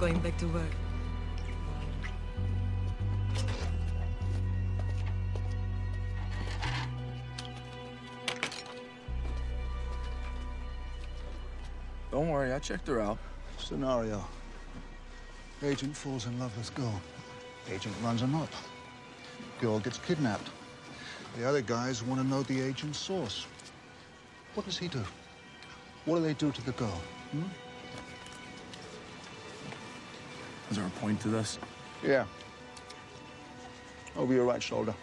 going back to work. Don't worry, I checked her out. Scenario. Agent falls in love with girl. Agent runs him up. Girl gets kidnapped. The other guys want to know the agent's source. What does he do? What do they do to the girl? Hmm? Is there a point to this? Yeah. Over your right shoulder.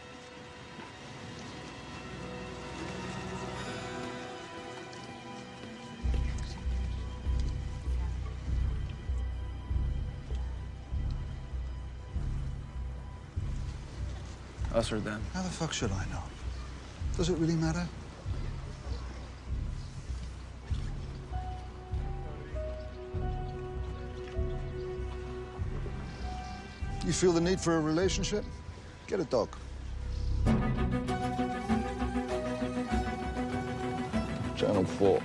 Us or them? How the fuck should I know? Does it really matter? You feel the need for a relationship? Get a dog. Channel 4.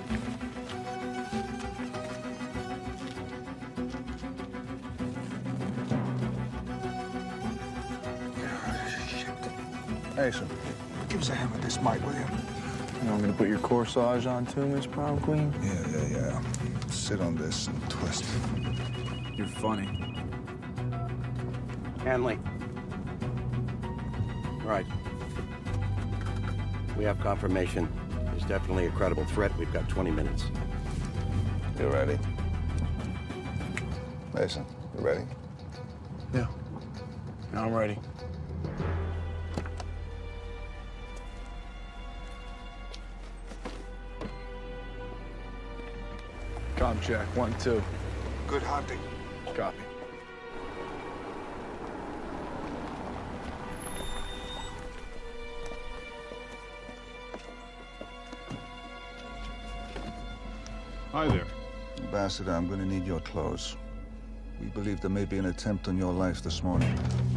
Mason, give us a hand with this mic, will you? You want me to put your corsage on too, Miss Prom Queen? Yeah. Sit on this and twist. You're funny. Hanley. Right. We have confirmation. There's definitely a credible threat. We've got 20 minutes. You ready? Mason, you ready? Yeah. I'm ready. Com check, 1, 2. Good hunting. Copy. Hi there. Ambassador, I'm going to need your clothes. We believe there may be an attempt on your life this morning.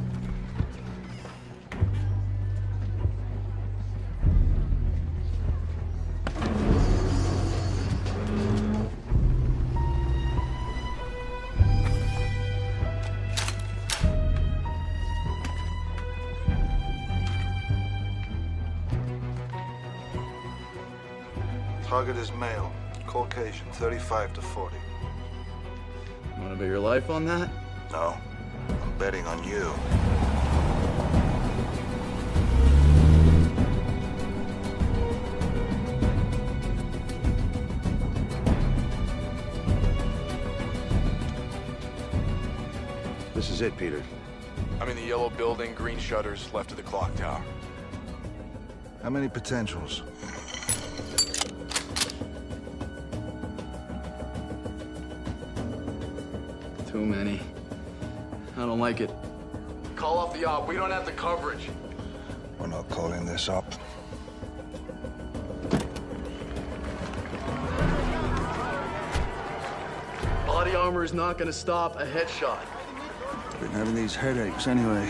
Target is male, Caucasian, 35 to 40. You want to bet your life on that? No, I'm betting on you. This is it, Peter. I'm in the yellow building, green shutters, left of the clock tower. How many potentials? Too many. I don't like it. Call off the op. We don't have the coverage. We're not calling this up. Body armor is not gonna stop a headshot. Been having these headaches anyway.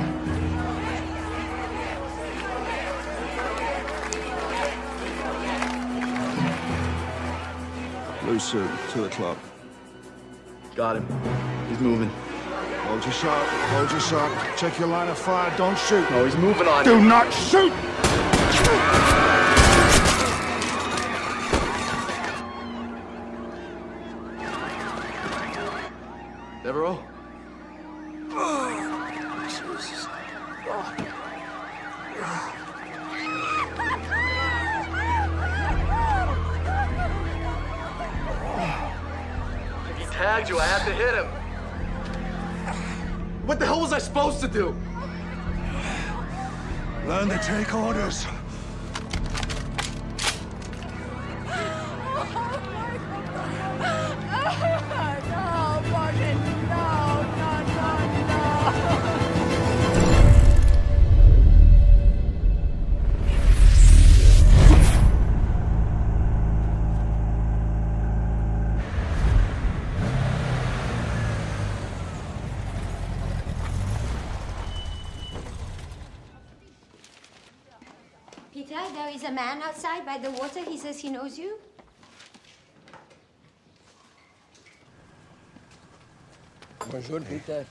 Blue suit, 2 o'clock. Got him. He's moving. Hold your shot, hold your shot. Check your line of fire, don't shoot. No, he's moving on. Do not shoot! Devereaux? Jesus. He tagged you. I have to hit him. What the hell was I supposed to do? Learn to take orders. Peter, there is a man outside by the water. He says he knows you. Bonjour, Peter.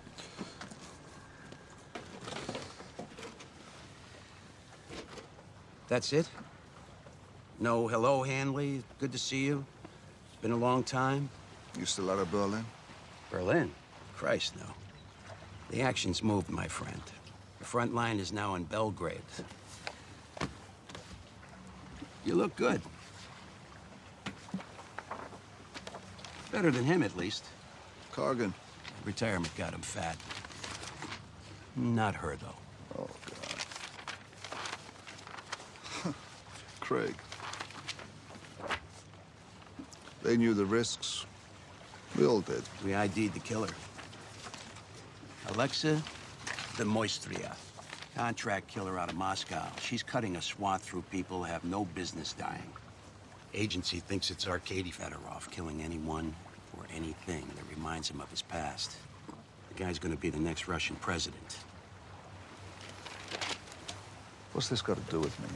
That's it? No hello, Hanley. Good to see you. It's been a long time. You still out of Berlin? Berlin? Christ, no. The action's moved, my friend. The front line is now in Belgrade. You look good. Better than him, at least. Cargan. Retirement got him fat. Not her, though. Oh, God. Craig. They knew the risks. We all did. We ID'd the killer. Alexa Demoistria. Contract killer out of Moscow. She's cutting a swath through people who have no business dying. Agency thinks it's Arkady Fedorov, killing anyone or anything that reminds him of his past. The guy's gonna be the next Russian president. What's this got to do with me?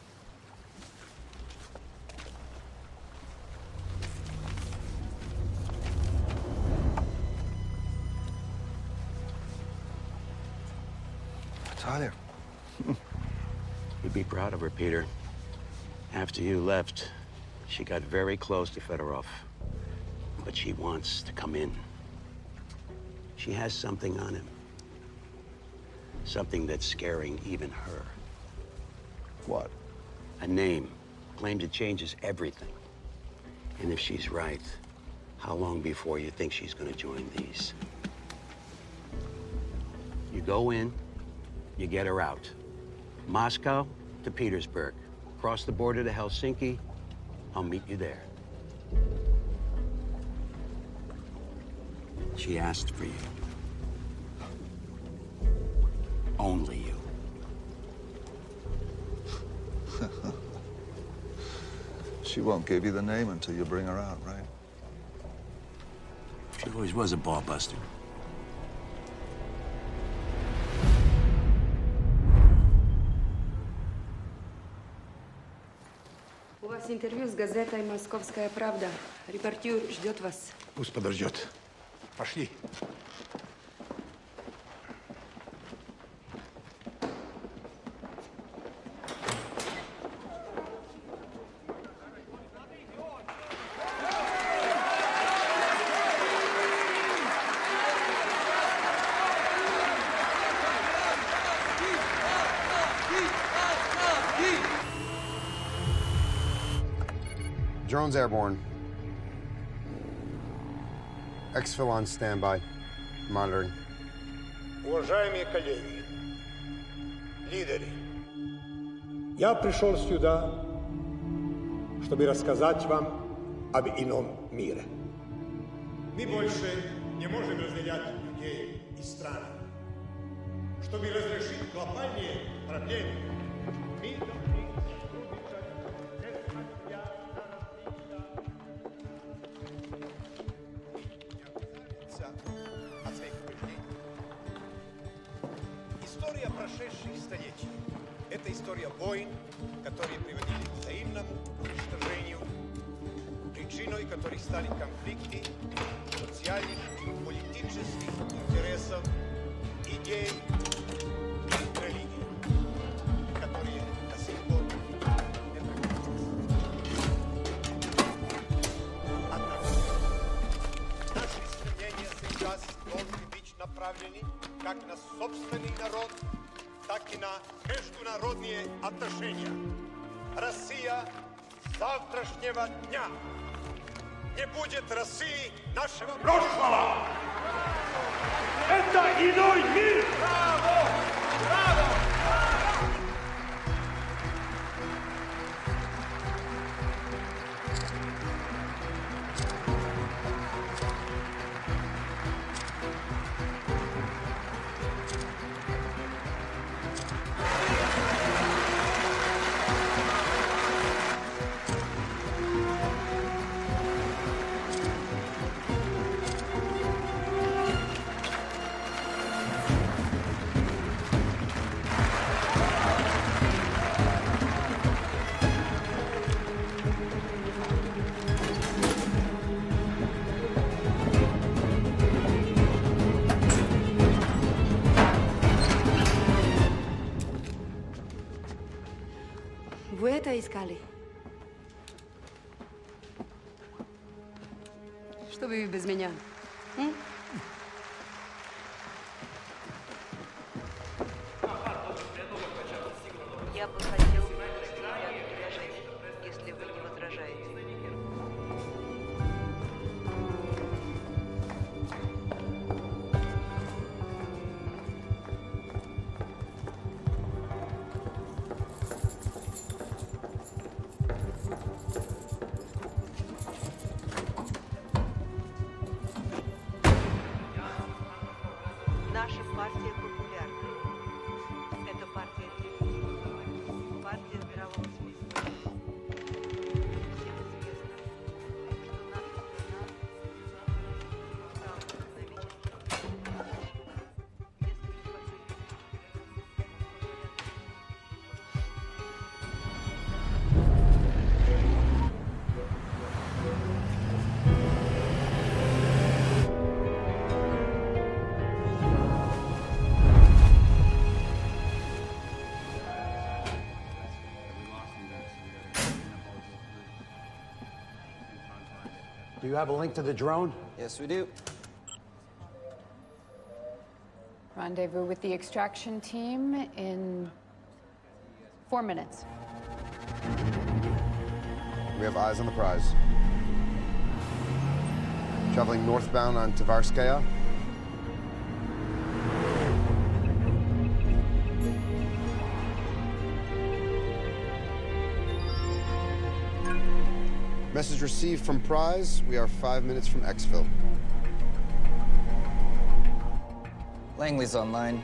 Tyler. You'd be proud of her, Peter. After you left, she got very close to Fedorov. But she wants to come in. She has something on him. Something that's scaring even her. What? A name. Claims it changes everything. And if she's right, how long before you think she's gonna join these? You go in, you get her out. Moscow to Petersburg. Cross the border to Helsinki. I'll meet you there. She asked for you. Only you. She won't give you the name until you bring her out, right? She always was a ball buster. У вас интервью с газетой «Московская правда». Репортер ждет вас. Пусть подождет. Пошли. Drone's airborne. Exfil on standby. Monitoring. Уважаемые коллеги, лидеры, я пришел сюда, чтобы рассказать вам об ином мире. Мы больше не можем разделять людей и страны. Чтобы разрешить глобальные проблемы, мы должны от своих убеждений. История прошедших столетий – это история войн, которые приводили к взаимному уничтожению, причиной которых стали конфликты социальных и политических интересов, идей и религий, которые до сих пор не прекратились. Однако наши стремления сейчас должны быть направлены как на собственный народ, так и на международные отношения. Россия завтрашнего дня не будет Россией нашего прошлого. Это иной мир! Браво! Браво! Что искали? Что вы без меня? Я бы хотел предложить, если вы не возражаете. Наша партия популярна. Это партия Тимура. Партия мирового списка. Всем известно, что наша страна самая экономически. Если не последний. Do you have a link to the drone? Yes, we do. Rendezvous with the extraction team in 4 minutes. We have eyes on the prize. Traveling northbound on Tvarskaya. Message received from Prize. We are 5 minutes from Exfil. Langley's online.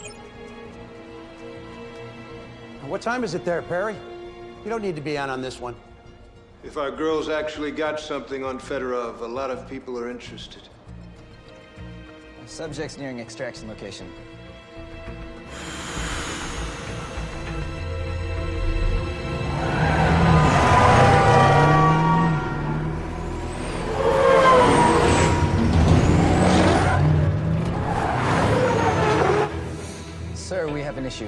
What time is it there, Perry? You don't need to be on this one. If our girls actually got something on Fedorov, a lot of people are interested. Subject's nearing extraction location. Sir, we have an issue.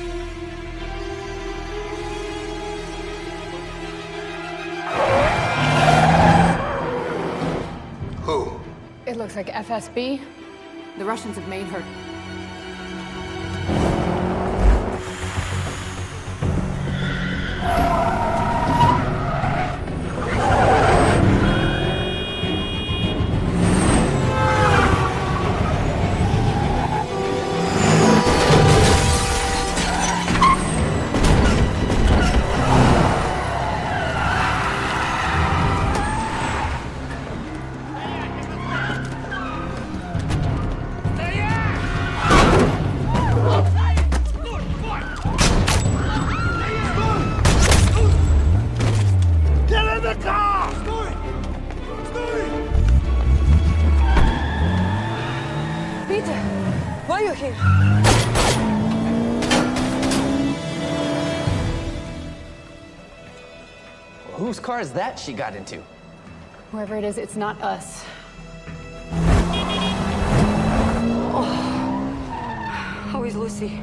Who? It looks like FSB. The Russians have made her. Peter, why are you here? Whose car is that she got into? Whoever it is, it's not us. How is Lucy?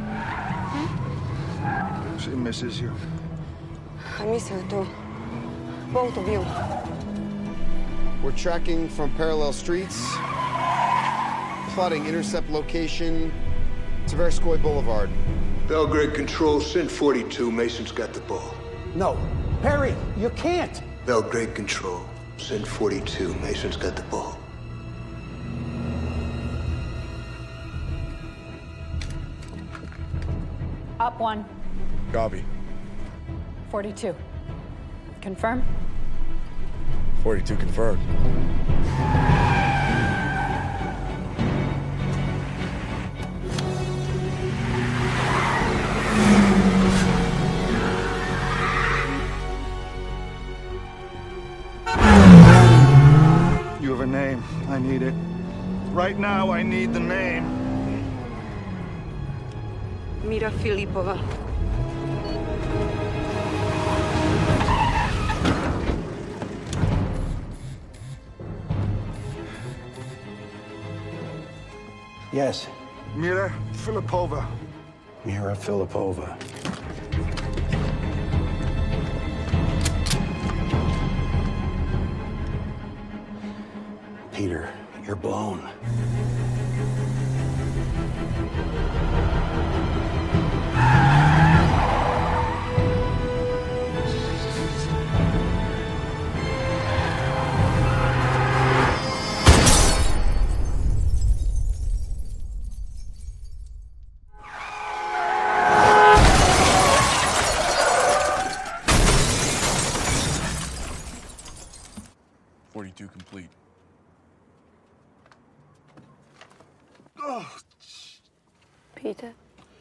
She misses you. I miss her too. Both of you. We're tracking from parallel streets. Plotting intercept location, Tverskoy Boulevard. Belgrade Control, Sin 42. Mason's got the ball. No. Perry, you can't. Belgrade Control, Sin 42. Mason's got the ball. Up 1. Copy. 42. Confirm? 42 confirmed. You have a name. I need it. Right now, I need the name. Mira Filipova. Yes. Mira Filipova. Mira Filipova. Peter, you're blown. Complete. Peter?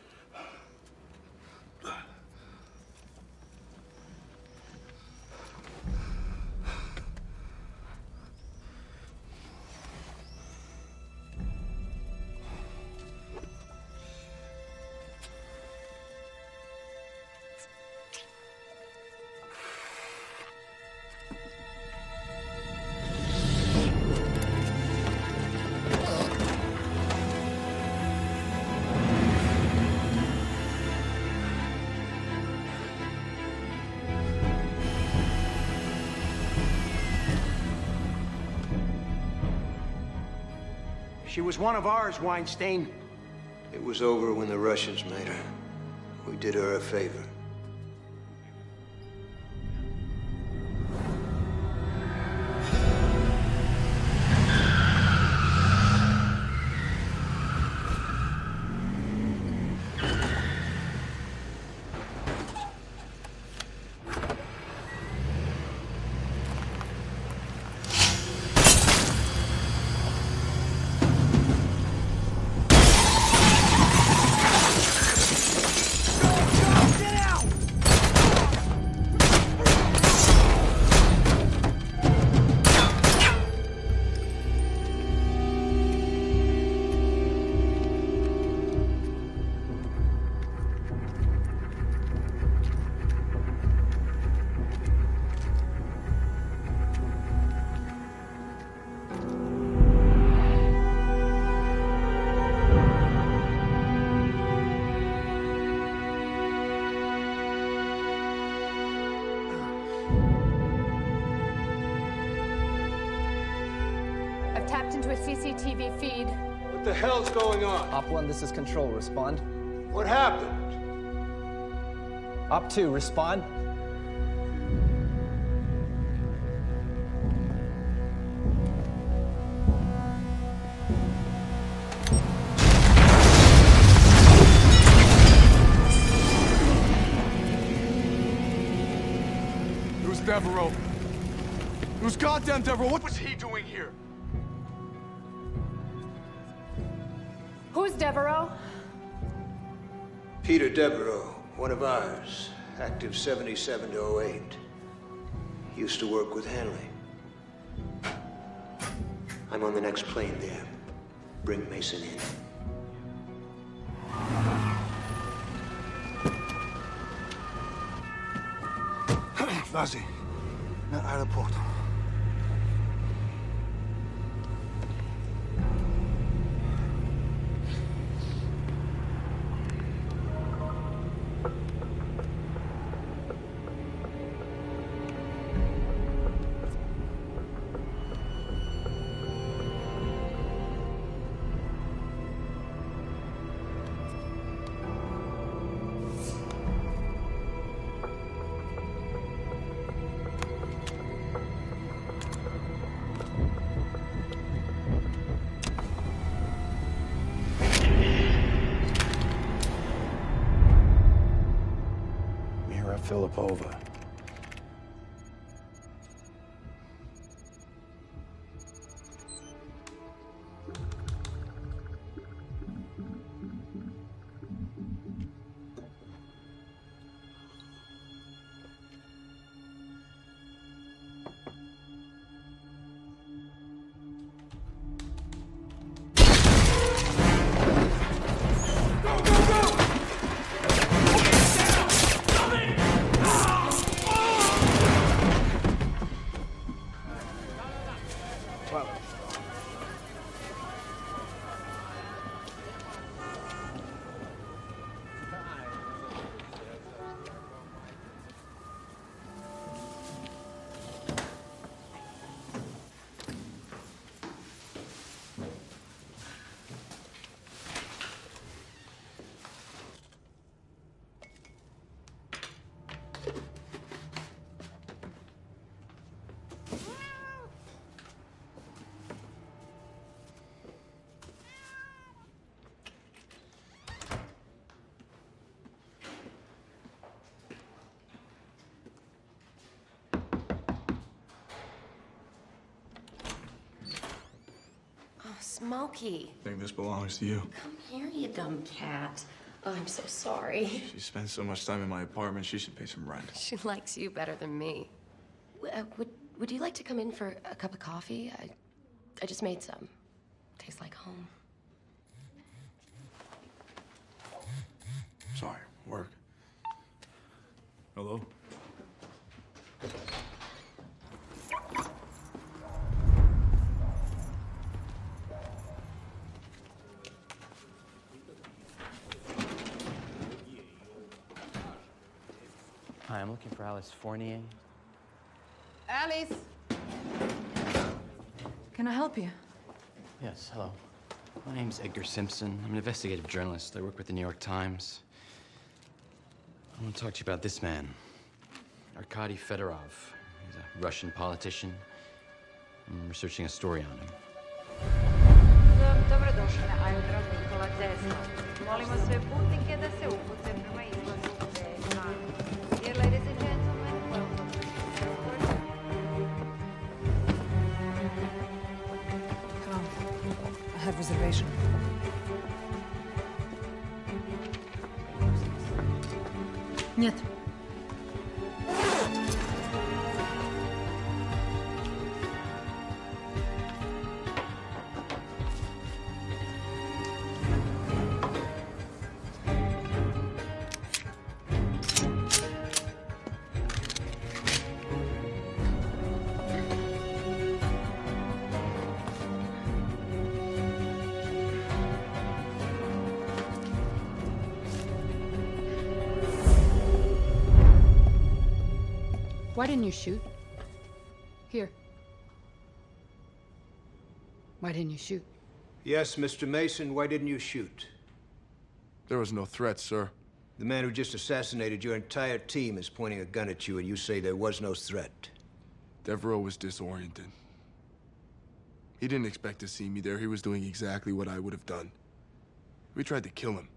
She was one of ours, Weinstein. It was over when the Russians made her. We did her a favor. I've tapped into a CCTV feed. What the hell's going on? Op 1, this is Control. Respond. What happened? Op 2, respond. It was Devereaux. It was goddamn Devereaux. What was he doing here? Who's Devereaux? Peter Devereaux, one of ours. Active 77 to 08. Used to work with Hanley. I'm on the next plane there. Bring Mason in. Vas-y. Naar aéroport. Filipova. Smokey. I think this belongs to you. Come here, you dumb cat. Oh, I'm so sorry. She spends so much time in my apartment, she should pay some rent. She likes you better than me. Would you like to come in for a cup of coffee? I just made some. Tastes like home. Sorry, work. Hello? Hi, I'm looking for Alice Fournier. Alice! Can I help you? Yes, hello. My name's Edgar Simpson. I'm an investigative journalist. I work with the New York Times. I want to talk to you about this man, Arkady Fedorov. He's a Russian politician. I'm researching a story on him. Dobrodošli na aerodrom Nikola Tesla. Molimo sve putnike da se upute prema izlazu D2. Dear ladies and gentlemen, welcome to the airport. Come. I have reservation. Нет. Why didn't you shoot? Here. Why didn't you shoot? Yes, Mr. Mason, why didn't you shoot? There was no threat, sir. The man who just assassinated your entire team is pointing a gun at you, and you say there was no threat. Devereaux was disoriented. He didn't expect to see me there. He was doing exactly what I would have done. We tried to kill him.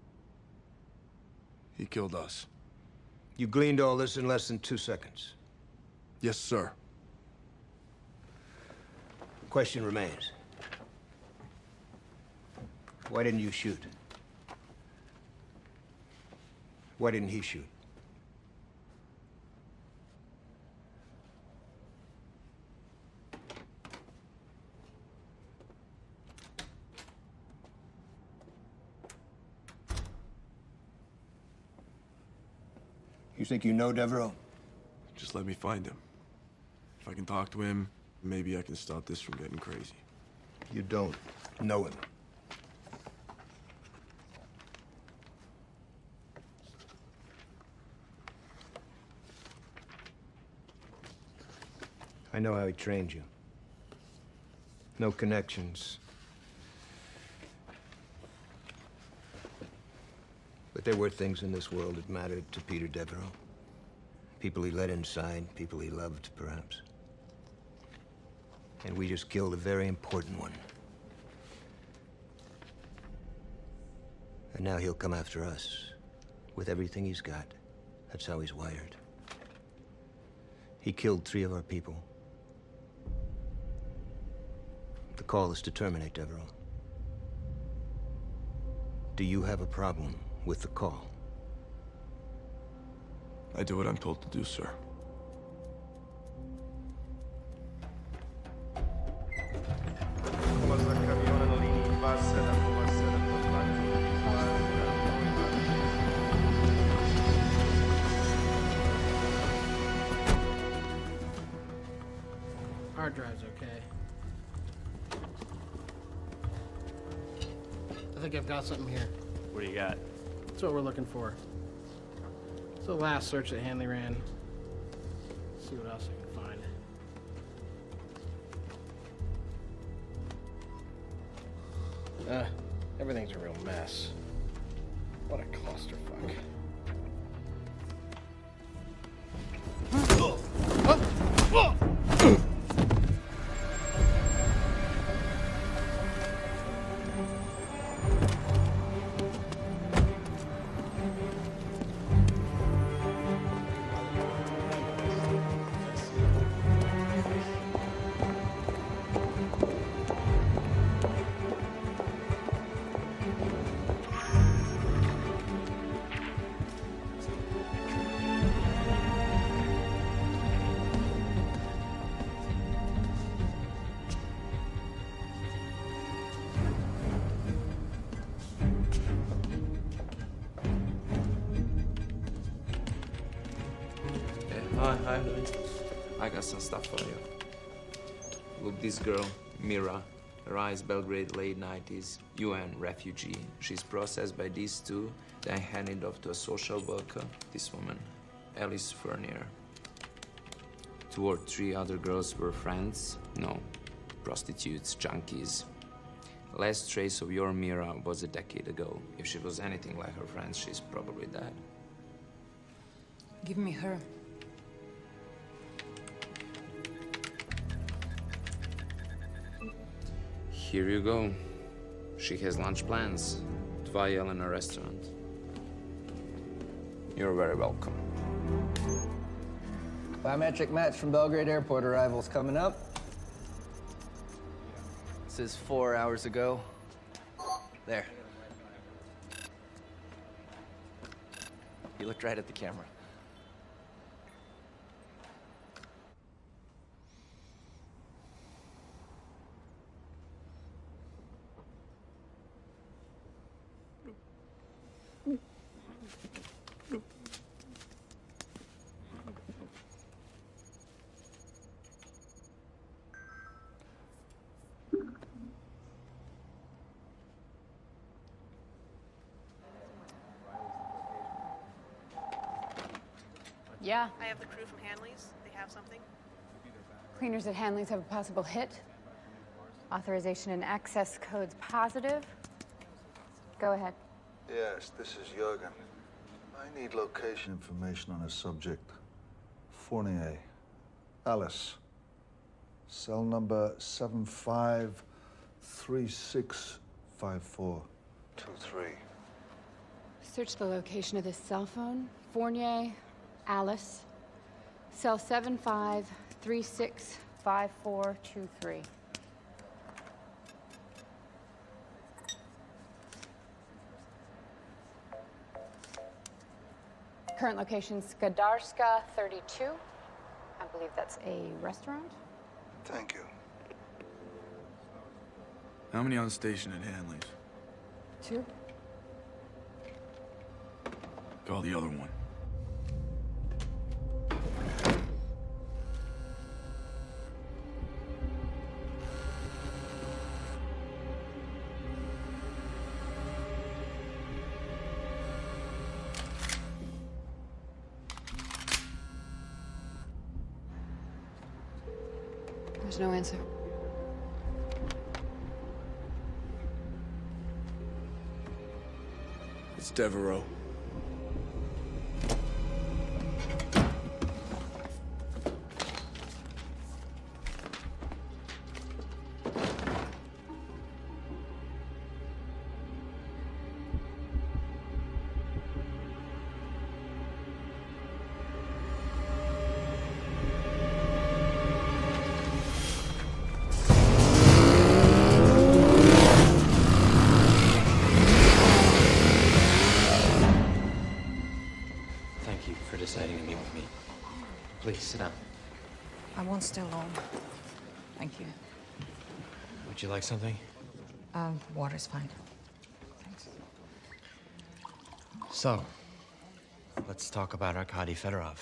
He killed us. You gleaned all this in less than 2 seconds. Yes, sir. Question remains. Why didn't you shoot? Why didn't he shoot? You think you know Devereaux? Just let me find him. If I can talk to him, maybe I can stop this from getting crazy. You don't know him. I know how he trained you. No connections. But there were things in this world that mattered to Peter Devereaux. People he let inside, people he loved, perhaps. And we just killed a very important one. And now he'll come after us with everything he's got. That's how he's wired. He killed 3 of our people. The call is to terminate Devereaux. Do you have a problem with the call? I do what I'm told to do, sir. Hard drive's okay. I think I've got something here. What do you got? That's what we're looking for. It's the last search that Hanley ran. Let's see what else I can find. Everything's a real mess. What a clusterfuck. Hi, Louis. I got some stuff for you. Look, this girl, Mira, arrives Belgrade late 90s, UN refugee. She's processed by these two, then handed off to a social worker, this woman, Alice Fernier. 2 or 3 other girls were friends. No, prostitutes, junkies. Last trace of your Mira was a decade ago. If she was anything like her friends, she's probably dead. Give me her. Here you go. She has lunch plans. Dva Jelena restaurant. You're very welcome. Biometric match from Belgrade Airport arrivals coming up. This is 4 hours ago. There. You looked right at the camera. Yeah. I have the crew from Hanley's. They have something. Cleaners at Hanley's have a possible hit. Authorization and access codes positive. Go ahead. Yes, this is Jurgen. I need location information on a subject. Fournier. Alice. Cell number 75365423. Search the location of this cell phone. Fournier, Alice. Cell 75365423. Current location, Skadarska 32. I believe that's a restaurant. Thank you. How many on station at Hanley's? 2. Call the other one. There's no answer. It's Devereaux. Thank you for deciding to meet with me. Please, sit down. I won't stay long. Thank you. Would you like something? Water's fine. Thanks. So, let's talk about Arkady Fedorov.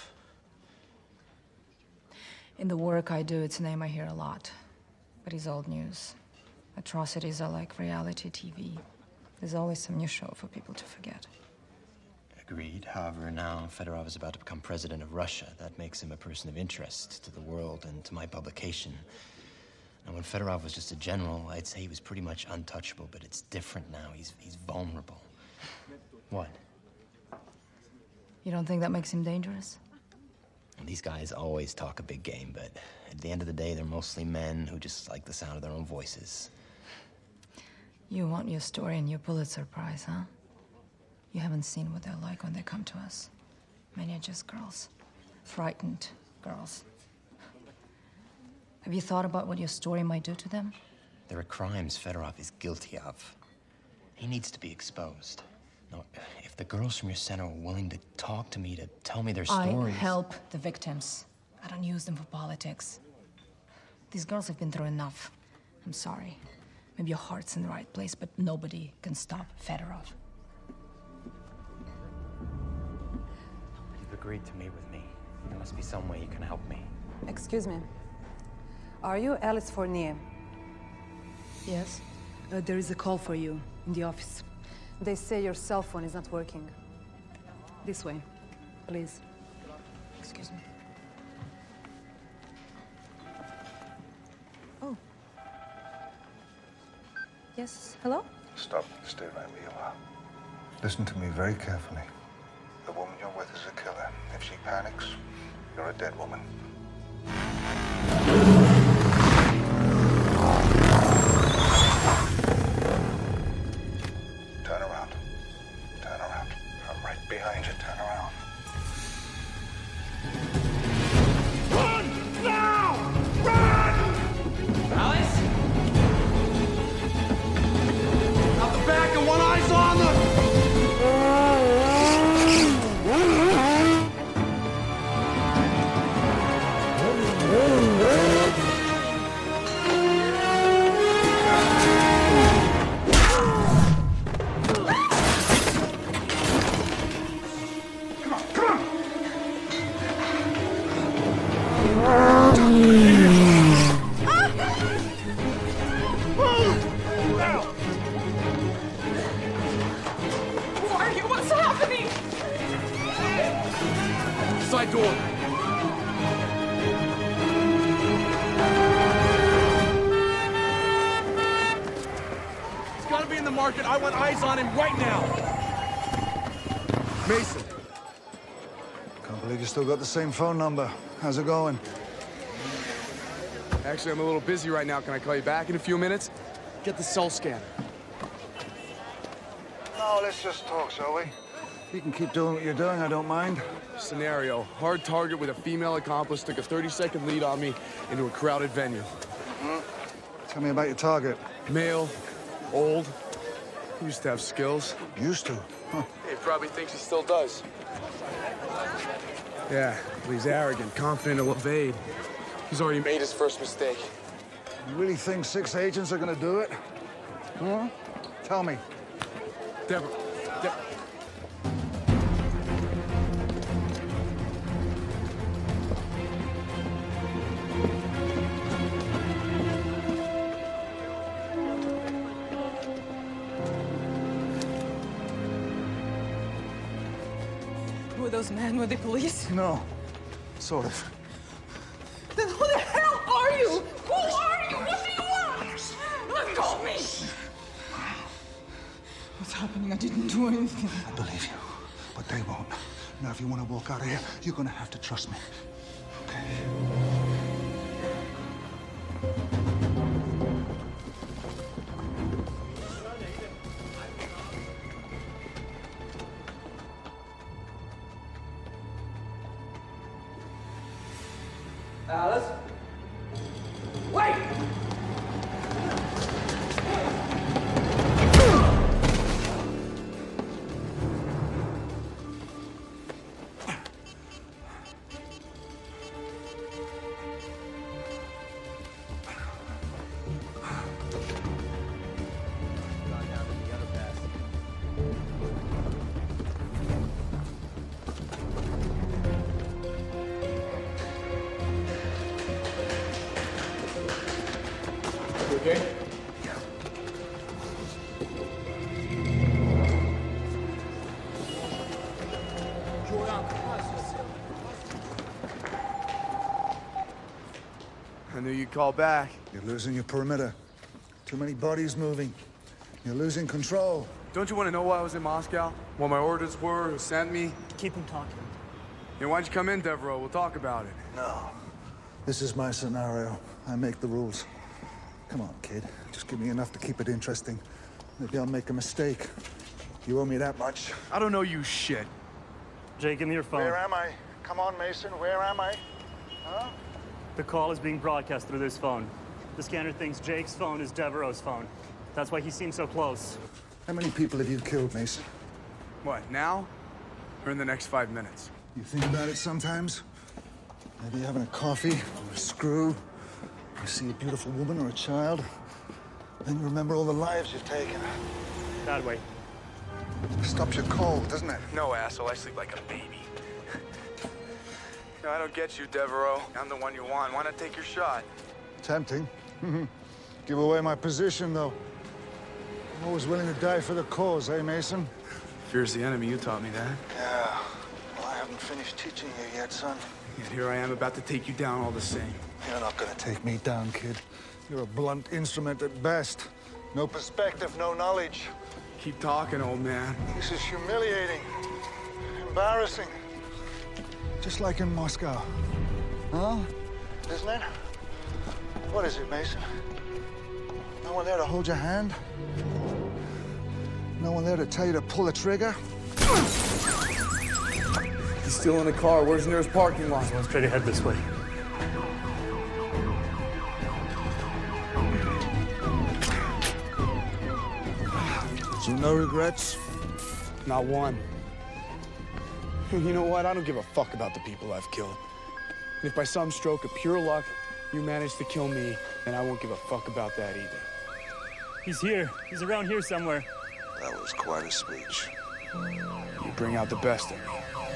In the work I do, it's a name I hear a lot. But he's old news. Atrocities are like reality TV. There's always some new show for people to forget. Agreed. However, now Fedorov is about to become president of Russia. That makes him a person of interest to the world and to my publication. And when Fedorov was just a general, I'd say he was pretty much untouchable, but it's different now. He's vulnerable. What? You don't think that makes him dangerous? And these guys always talk a big game, but at the end of the day, they're mostly men who just like the sound of their own voices. You want your story and your Pulitzer Prize, huh? You haven't seen what they're like when they come to us. Many are just girls. Frightened girls. Have you thought about what your story might do to them? There are crimes Fedorov is guilty of. He needs to be exposed. No, if the girls from your center are willing to talk to me, to tell me their stories... I help the victims. I don't use them for politics. These girls have been through enough. I'm sorry. Maybe your heart's in the right place, but nobody can stop Fedorov. You've agreed to meet with me. Now, must be some way you can help me. Excuse me. Are you Alice Fournier? Yes? There is a call for you in the office. They say your cell phone is not working. This way, please. Excuse me. Oh. Yes, hello? Stop. Stay right where you are. Listen to me very carefully. The woman you're with is a killer. If she panics, you're a dead woman. Turn around. Turn around. I'm right behind you. Turn around. Run! Now! Run! Alice? Out the back and one eye's on them! What's happening? Side door. He's gotta be in the market. I want eyes on him right now. Mason. Can't believe you still got the same phone number. How's it going? Actually, I'm a little busy right now. Can I call you back in a few minutes? Get the cell scanner. No, let's just talk, shall we? You can keep doing what you're doing, I don't mind. Scenario. Hard target with a female accomplice took a 30-second lead on me into a crowded venue. Tell me about your target. Male, old, used to have skills. Used to? Huh. He probably thinks he still does. Yeah, but he's arrogant, confident he'll evade. He's already made his first mistake. You really think 6 agents are gonna do it? Huh? Tell me. Deborah. Were those men with the police? No. Sort of. Then who the hell are you? Who are you? What do you want? Let go of me! What's happening? I didn't do anything. I believe you, but they won't. Now, if you want to walk out of here, you're gonna have to trust me. Okay? Alice? Wait! Okay? I knew you'd call back. You're losing your perimeter. Too many bodies moving. You're losing control. Don't you want to know why I was in Moscow? What my orders were, who sent me? Keep him talking. Yeah, why don't you come in, Devereaux? We'll talk about it. No. This is my scenario. I make the rules. Come on, kid. Just give me enough to keep it interesting. Maybe I'll make a mistake. You owe me that much. I don't know you shit. Jay, give me your phone. Where am I? Come on, Mason. Where am I? Huh? The call is being broadcast through this phone. The scanner thinks Jake's phone is Devereaux's phone. That's why he seems so close. How many people have you killed, Mason? What, now? Or in the next 5 minutes? You think about it sometimes? Maybe having a coffee or a screw. You see a beautiful woman or a child. Then you remember all the lives you've taken. That way. Stops your cold, doesn't it? No, asshole. I sleep like a baby. No, I don't get you, Devereaux. I'm the one you want. Why not take your shot? Tempting. Give away my position, though. I'm always willing to die for the cause, eh, Mason? Fear's the enemy. You taught me that. Yeah. Well, I haven't finished teaching you yet, son. Yet here I am about to take you down all the same. You're not gonna take me down, kid. You're a blunt instrument at best. No perspective, no knowledge. Keep talking, old man. This is humiliating. Embarrassing. Just like in Moscow. Huh? Isn't it? What is it, Mason? No one there to hold your hand? No one there to tell you to pull the trigger? He's still in the car. Where's the nearest parking lot? Let's try to head this way. So no regrets? Not one. You know what? I don't give a fuck about the people I've killed. And if by some stroke of pure luck you manage to kill me, then I won't give a fuck about that either. He's here. He's around here somewhere. That was quite a speech. You bring out the best in me.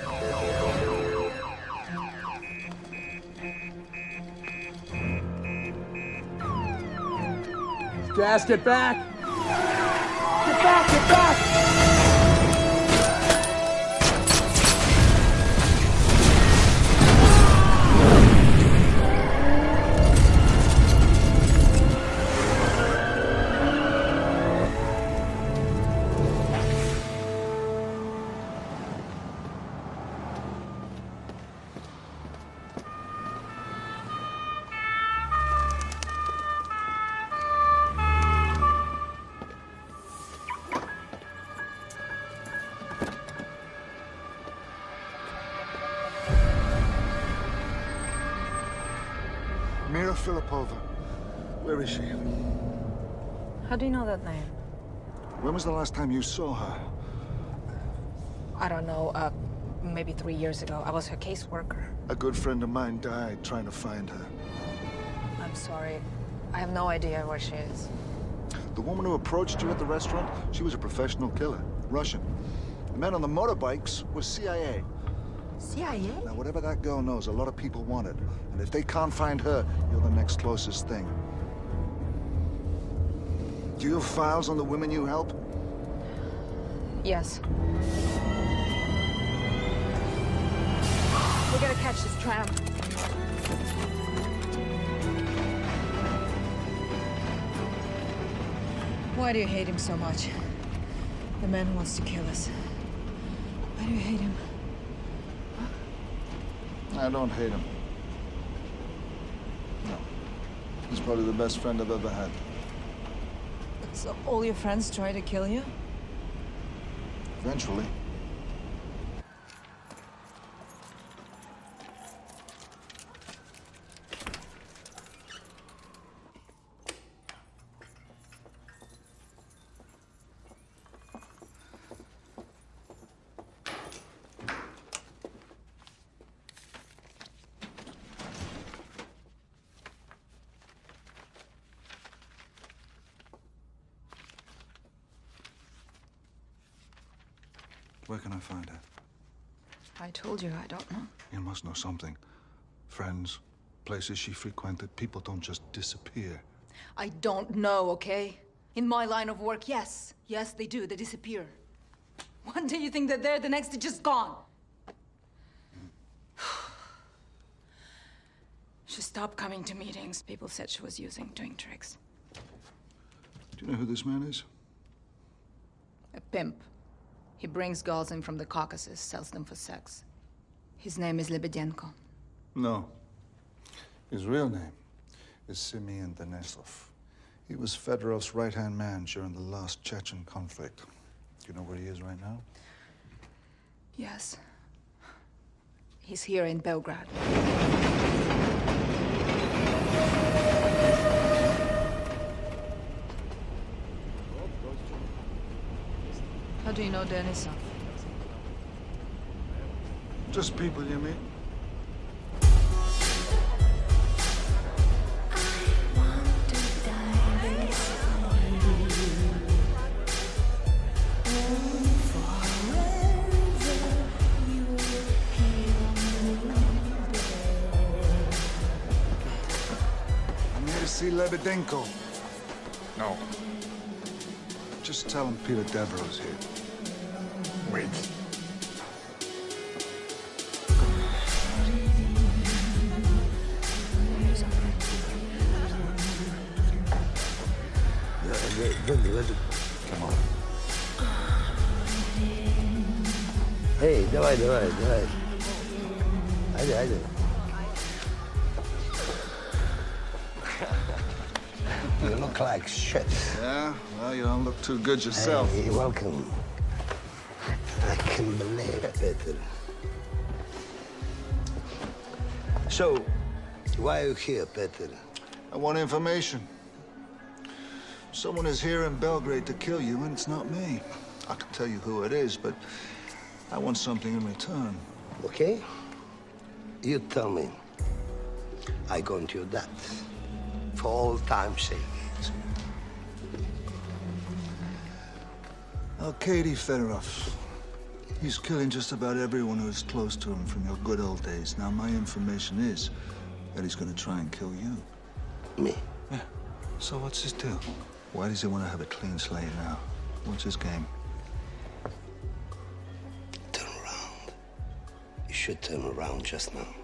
Gas, get back! Get back, get back! Mira Filipova. Where is she? How do you know that name? When was the last time you saw her? I don't know, maybe 3 years ago. I was her caseworker. A good friend of mine died trying to find her. I'm sorry. I have no idea where she is. The woman who approached you at the restaurant, she was a professional killer. Russian. The men on the motorbikes were CIA. CIA? Now, whatever that girl knows, a lot of people want it. And if they can't find her, you're the next closest thing. Do you have files on the women you help? Yes. We gotta catch this tram. Why do you hate him so much? The man who wants to kill us. Why do you hate him? I don't hate him. No. He's probably the best friend I've ever had. So all your friends try to kill you? Eventually. Where can I find her? I told you, I don't know. You must know something. Friends, places she frequented. People don't just disappear. I don't know, okay? In my line of work, yes. Yes, they do. They disappear. One day you think they're there, the next they're just gone. She stopped coming to meetings. People said she was doing tricks. Do you know who this man is? A pimp. He brings girls in from the Caucasus, sells them for sex. His name is Lebedenko. No. His real name is Simeon Denisov. He was Fedorov's right-hand man during the last Chechen conflict. Do you know where he is right now? Yes. He's here in Belgrade. How do you know Denisov? Just people you meet. Davydenko. No. Just tell him Peter Devereaux's here. Wait. Come on. Hey, давай. Haydi. You look like shit. Yeah? Well, you don't look too good yourself. Hey, welcome. I can believe it, Peter. So, why are you here, Peter? I want information. Someone is here in Belgrade to kill you, and it's not me. I can tell you who it is, but I want something in return. Okay? You tell me. I go into your debt. For all time's sake. Arkady Fedorov. He's killing just about everyone who is close to him from your good old days. Now, my information is that he's gonna try and kill you. Me? Yeah. So what's his deal? Why does he want to have a clean slate now? What's his game? Turn around. You should turn around just now.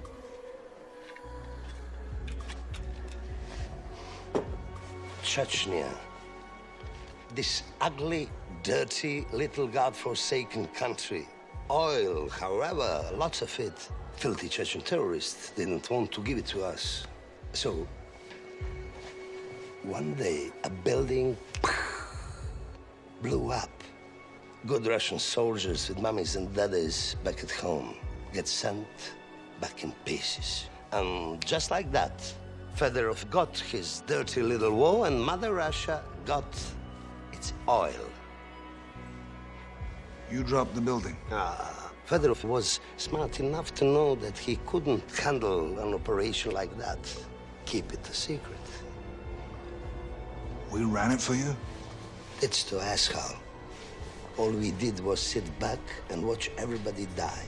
Chechnya. This ugly, dirty, little godforsaken country. Oil, however, lots of it. Filthy Chechen terrorists didn't want to give it to us. So, one day, a building blew up. Good Russian soldiers with mummies and daddies back at home get sent back in pieces. And just like that, Fedorov got his dirty little war, and Mother Russia got its oil. You dropped the building. Fedorov was smart enough to know that he couldn't handle an operation like that. Keep it a secret. We ran it for you? It's to ask how. All we did was sit back and watch everybody die.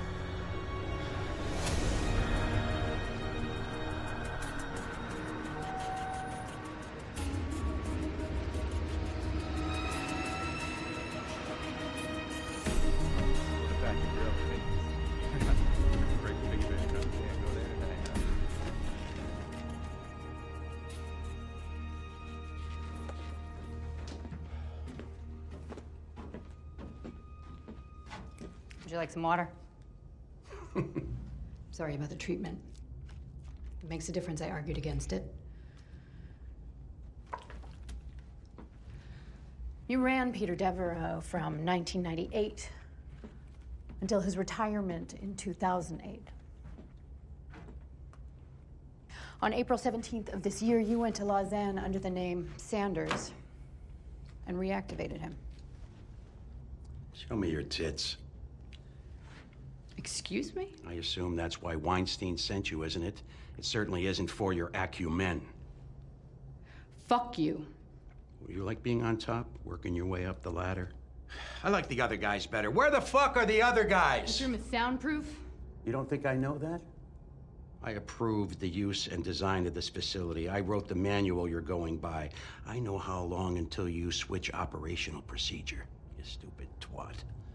Would you like some water? Sorry about the treatment. If it makes a difference, I argued against it. You ran Peter Devereaux from 1998 until his retirement in 2008. On April 17th of this year, you went to Lausanne under the name Sanders and reactivated him. Show me your tits. Excuse me? I assume that's why Weinstein sent you, isn't it? It certainly isn't for your acumen. Fuck you. You like being on top, working your way up the ladder? I like the other guys better. Where the fuck are the other guys? This room is soundproof? You don't think I know that? I approved the use and design of this facility. I wrote the manual you're going by. I know how long until you switch operational procedure, you stupid twat.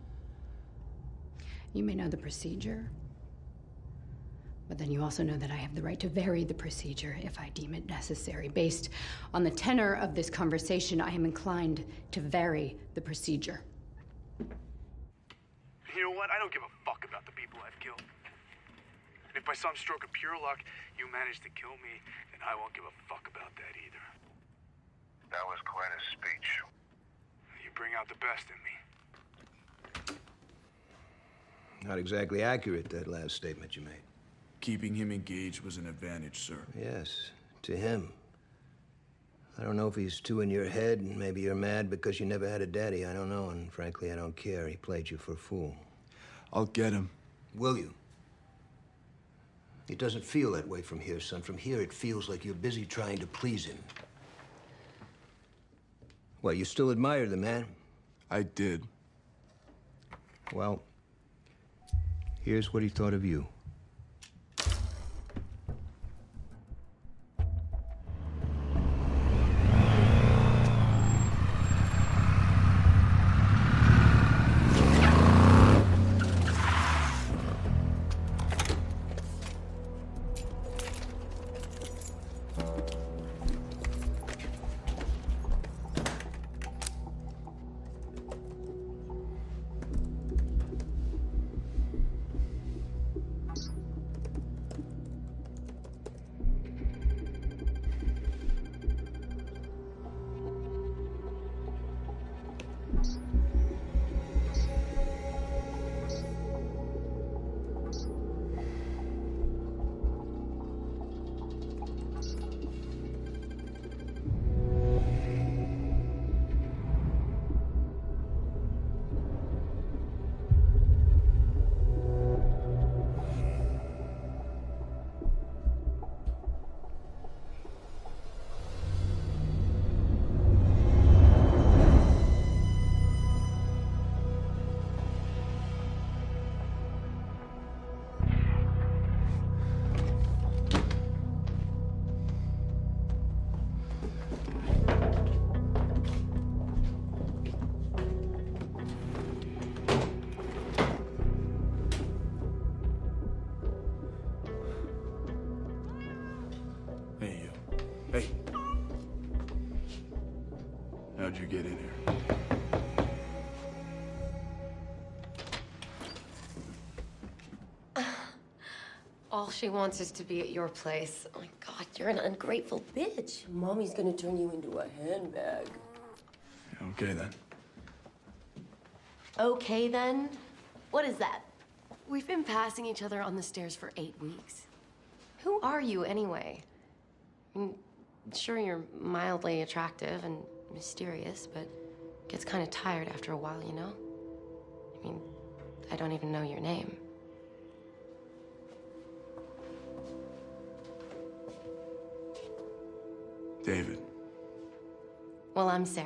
You may know the procedure, but then you also know that I have the right to vary the procedure if I deem it necessary. Based on the tenor of this conversation, I am inclined to vary the procedure. You know what? I don't give a fuck about the people I've killed. And if by some stroke of pure luck you manage to kill me, then I won't give a fuck about that either. That was quite a speech. You bring out the best in me. Not exactly accurate, that last statement you made. Keeping him engaged was an advantage, sir. Yes, to him. I don't know if he's too in your head, and maybe you're mad because you never had a daddy. I don't know, and frankly, I don't care. He played you for a fool. I'll get him. Will you? It doesn't feel that way from here, son. From here, it feels like you're busy trying to please him. Well, you still admire the man? I did. Well, here's what he thought of you. How'd you get in here? All she wants is to be at your place. Oh my God, you're an ungrateful bitch. Mommy's gonna turn you into a handbag. Okay, then. Okay, then? What is that? We've been passing each other on the stairs for 8 weeks. Who are you, anyway? I mean, sure, you're mildly attractive and mysterious, but gets kind of tired after a while, you know? I mean, I don't even know your name. David. Well, I'm Sarah.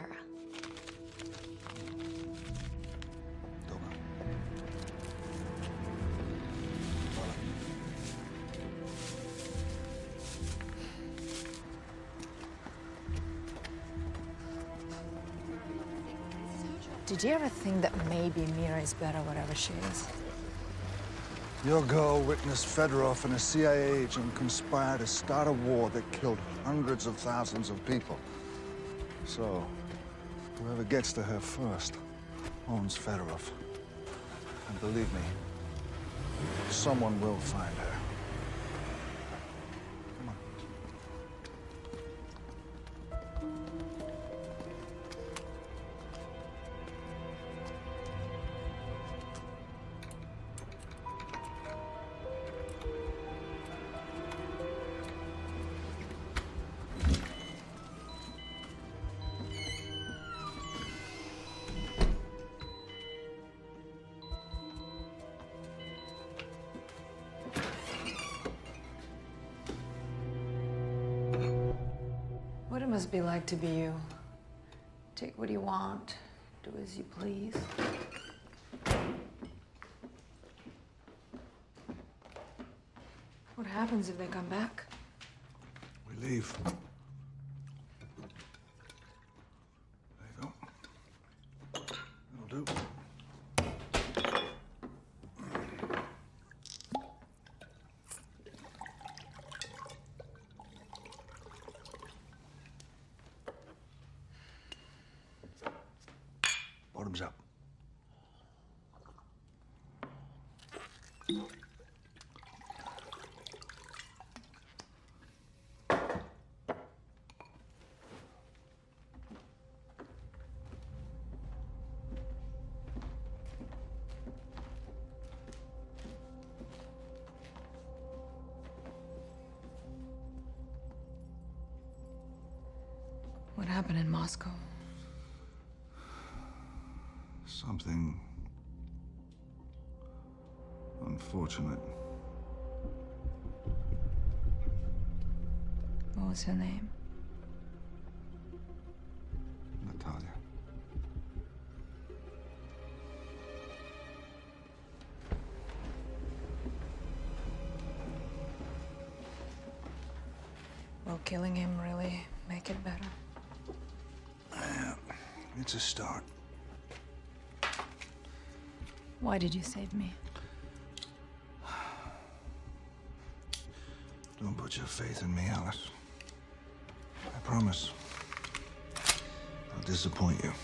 Did you ever think that maybe Mira is better whatever she is? Your girl witnessed Fedorov and a CIA agent conspire to start a war that killed hundreds of thousands of people. So, whoever gets to her first owns Fedorov. And believe me, someone will find her. Come on. What it must be like to be you. Take what you want, do as you please. What happens if they come back? We leave. There you go. That'll do. Bottoms up. What happened in Moscow? Something unfortunate. What was her name? Natalia. Will killing him really make it better? Yeah, it's a start. Why did you save me? Don't put your faith in me, Alice. I promise. I'll disappoint you.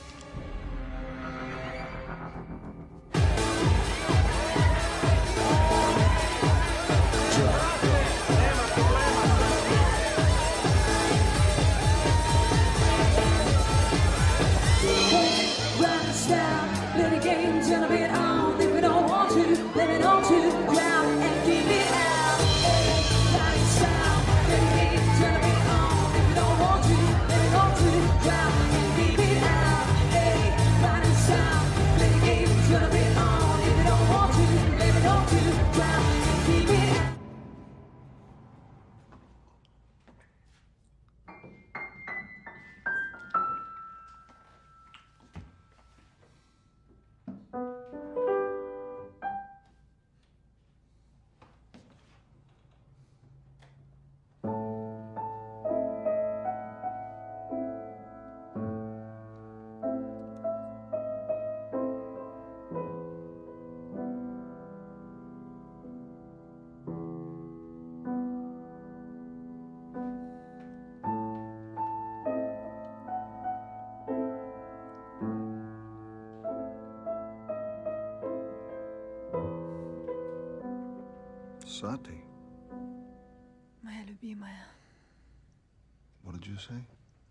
Sati. Моя любимая. What did you say?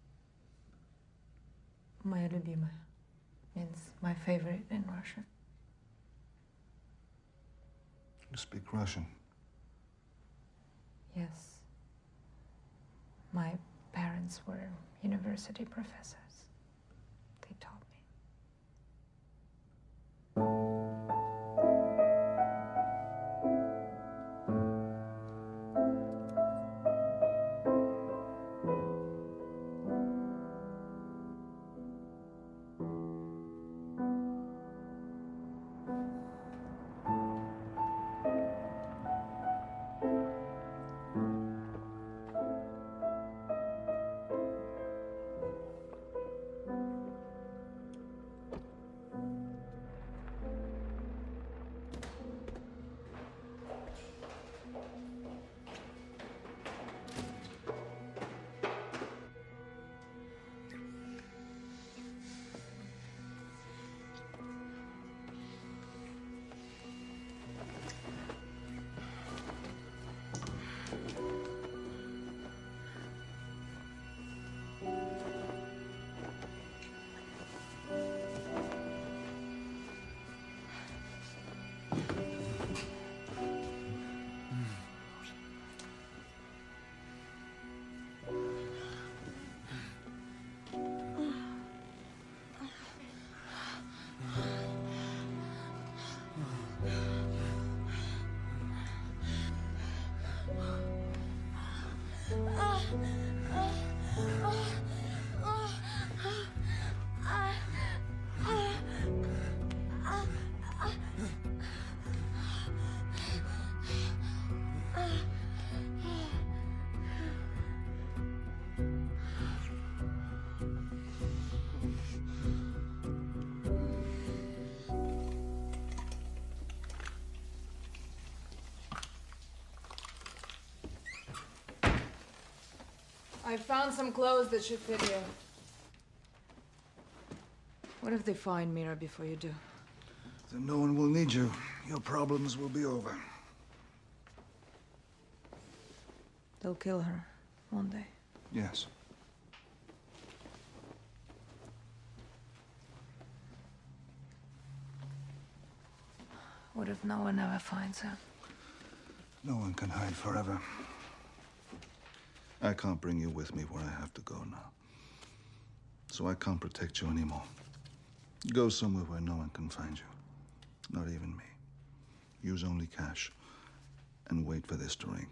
Моя любимая means my favorite in Russian. You speak Russian? Yes. My parents were university professors. They taught me. I found some clothes that should fit you. What if they find Mira before you do? Then no one will need you. Your problems will be over. They'll kill her one day. Yes. What if no one ever finds her? No one can hide forever. I can't bring you with me where I have to go now. So I can't protect you anymore. Go somewhere where no one can find you. Not even me. Use only cash. And wait for this to ring.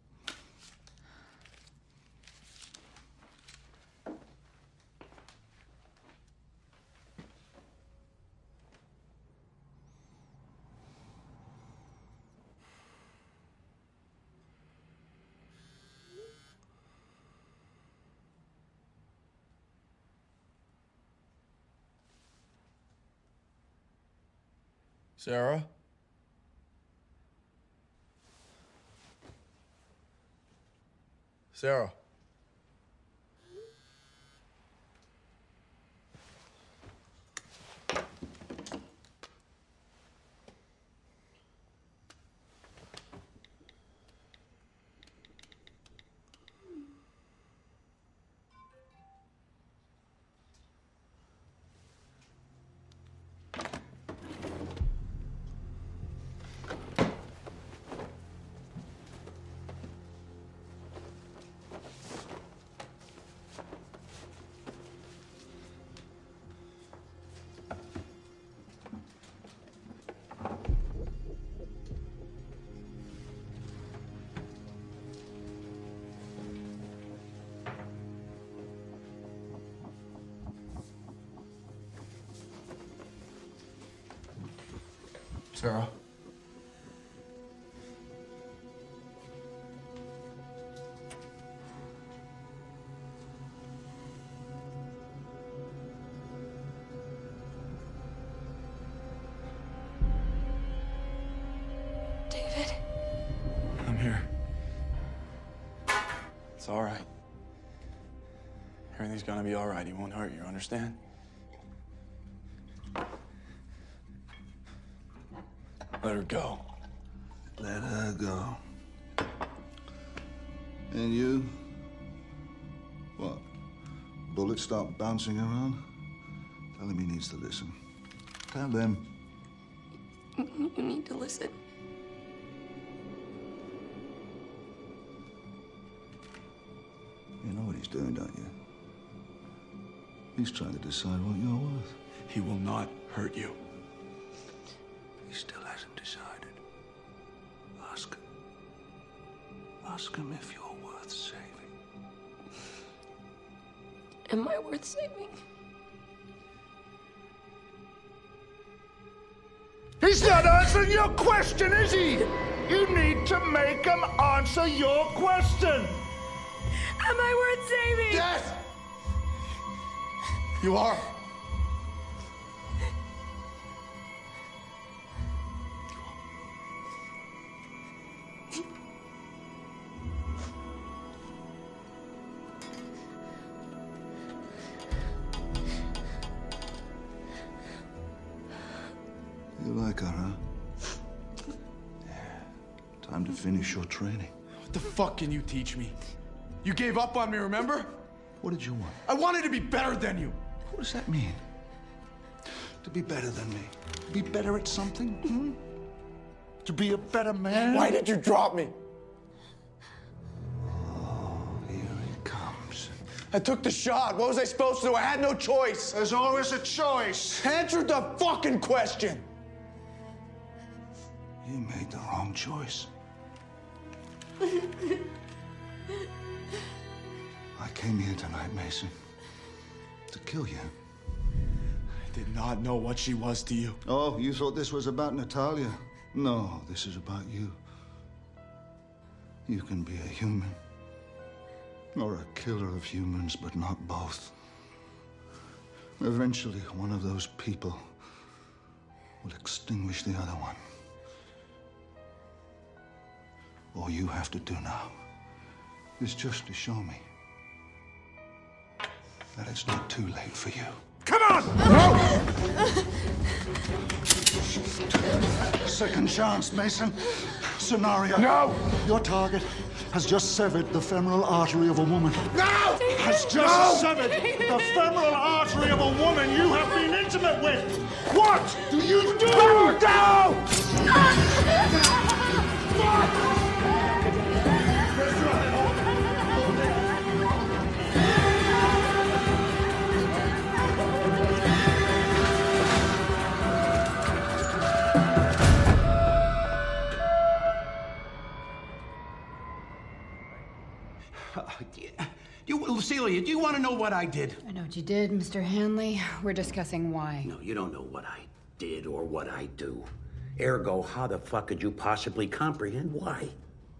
Sarah? Sarah? Sarah? David? I'm here. It's all right. Everything's gonna be all right. He won't hurt you, understand? Let her go. Let her go. And you? What? Bullets start bouncing around? Tell him he needs to listen. Tell them. You need to listen. You know what he's doing, don't you? He's trying to decide what you're worth. He will not hurt you. He still hasn't decided. Ask him. Ask him if you're worth saving. Am I worth saving? He's not answering your question, is he? You need to make him answer your question. Am I worth saving? Yes! You are. You like her, huh? Yeah. Time to finish your training. What the fuck can you teach me? You gave up on me, remember? What did you want? I wanted to be better than you. What does that mean? To be better than me? To be better at something? Hmm? To be a better man? Why did you drop me? Oh, here it comes. I took the shot. What was I supposed to do? I had no choice. There's always a choice. Answer the fucking question. You made the wrong choice. I came here tonight, Mason, to kill you. I did not know what she was to you. Oh, you thought this was about Natalia? No, this is about you. You can be a human, or a killer of humans, but not both. Eventually, one of those people will extinguish the other one. All you have to do now is just to show me that it's not too late for you. Come on! No! Second chance, Mason. Scenario. No! Your target has just severed the femoral artery of a woman. No! Has just severed the femoral artery of a woman you have been intimate with. What do you do? No! Celia, do you want to know what I did? I know what you did, Mr. Hanley. We're discussing why. No, you don't know what I did or what I do. Ergo, how the fuck could you possibly comprehend why?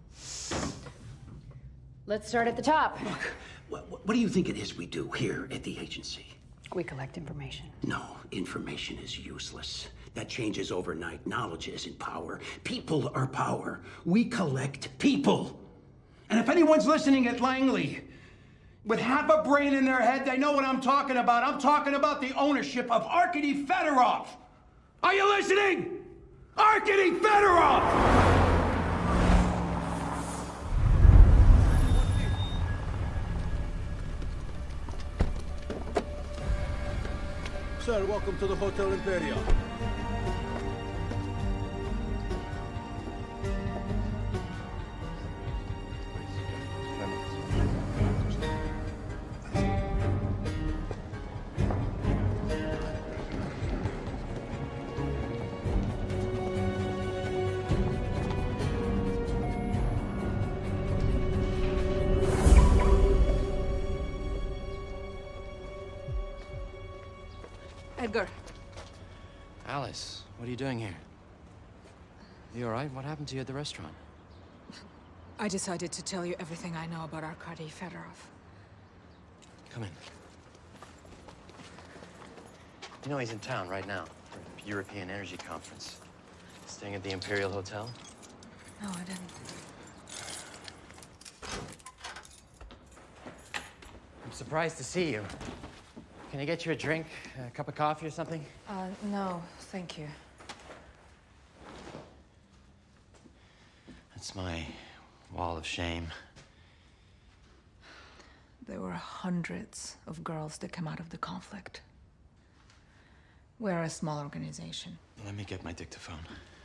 Let's start at the top. Look, what do you think it is we do here at the agency? We collect information. No, information is useless. That changes overnight. Knowledge isn't power. People are power. We collect people. And if anyone's listening at Langley, with half a brain in their head, they know what I'm talking about. I'm talking about the ownership of Arkady Fedorov. Are you listening? Arkady Fedorov! Sir, welcome to the Hotel Imperial. Edgar. Alice, what are you doing here? You all right? What happened to you at the restaurant? I decided to tell you everything I know about Arkady Fedorov. Come in. You know he's in town right now for a European Energy Conference. Staying at the Imperial Hotel? No, I didn't. I'm surprised to see you. Can I get you a drink, a cup of coffee or something? No, thank you. That's my wall of shame. There were hundreds of girls that came out of the conflict. We're a small organization. Let me get my dictaphone.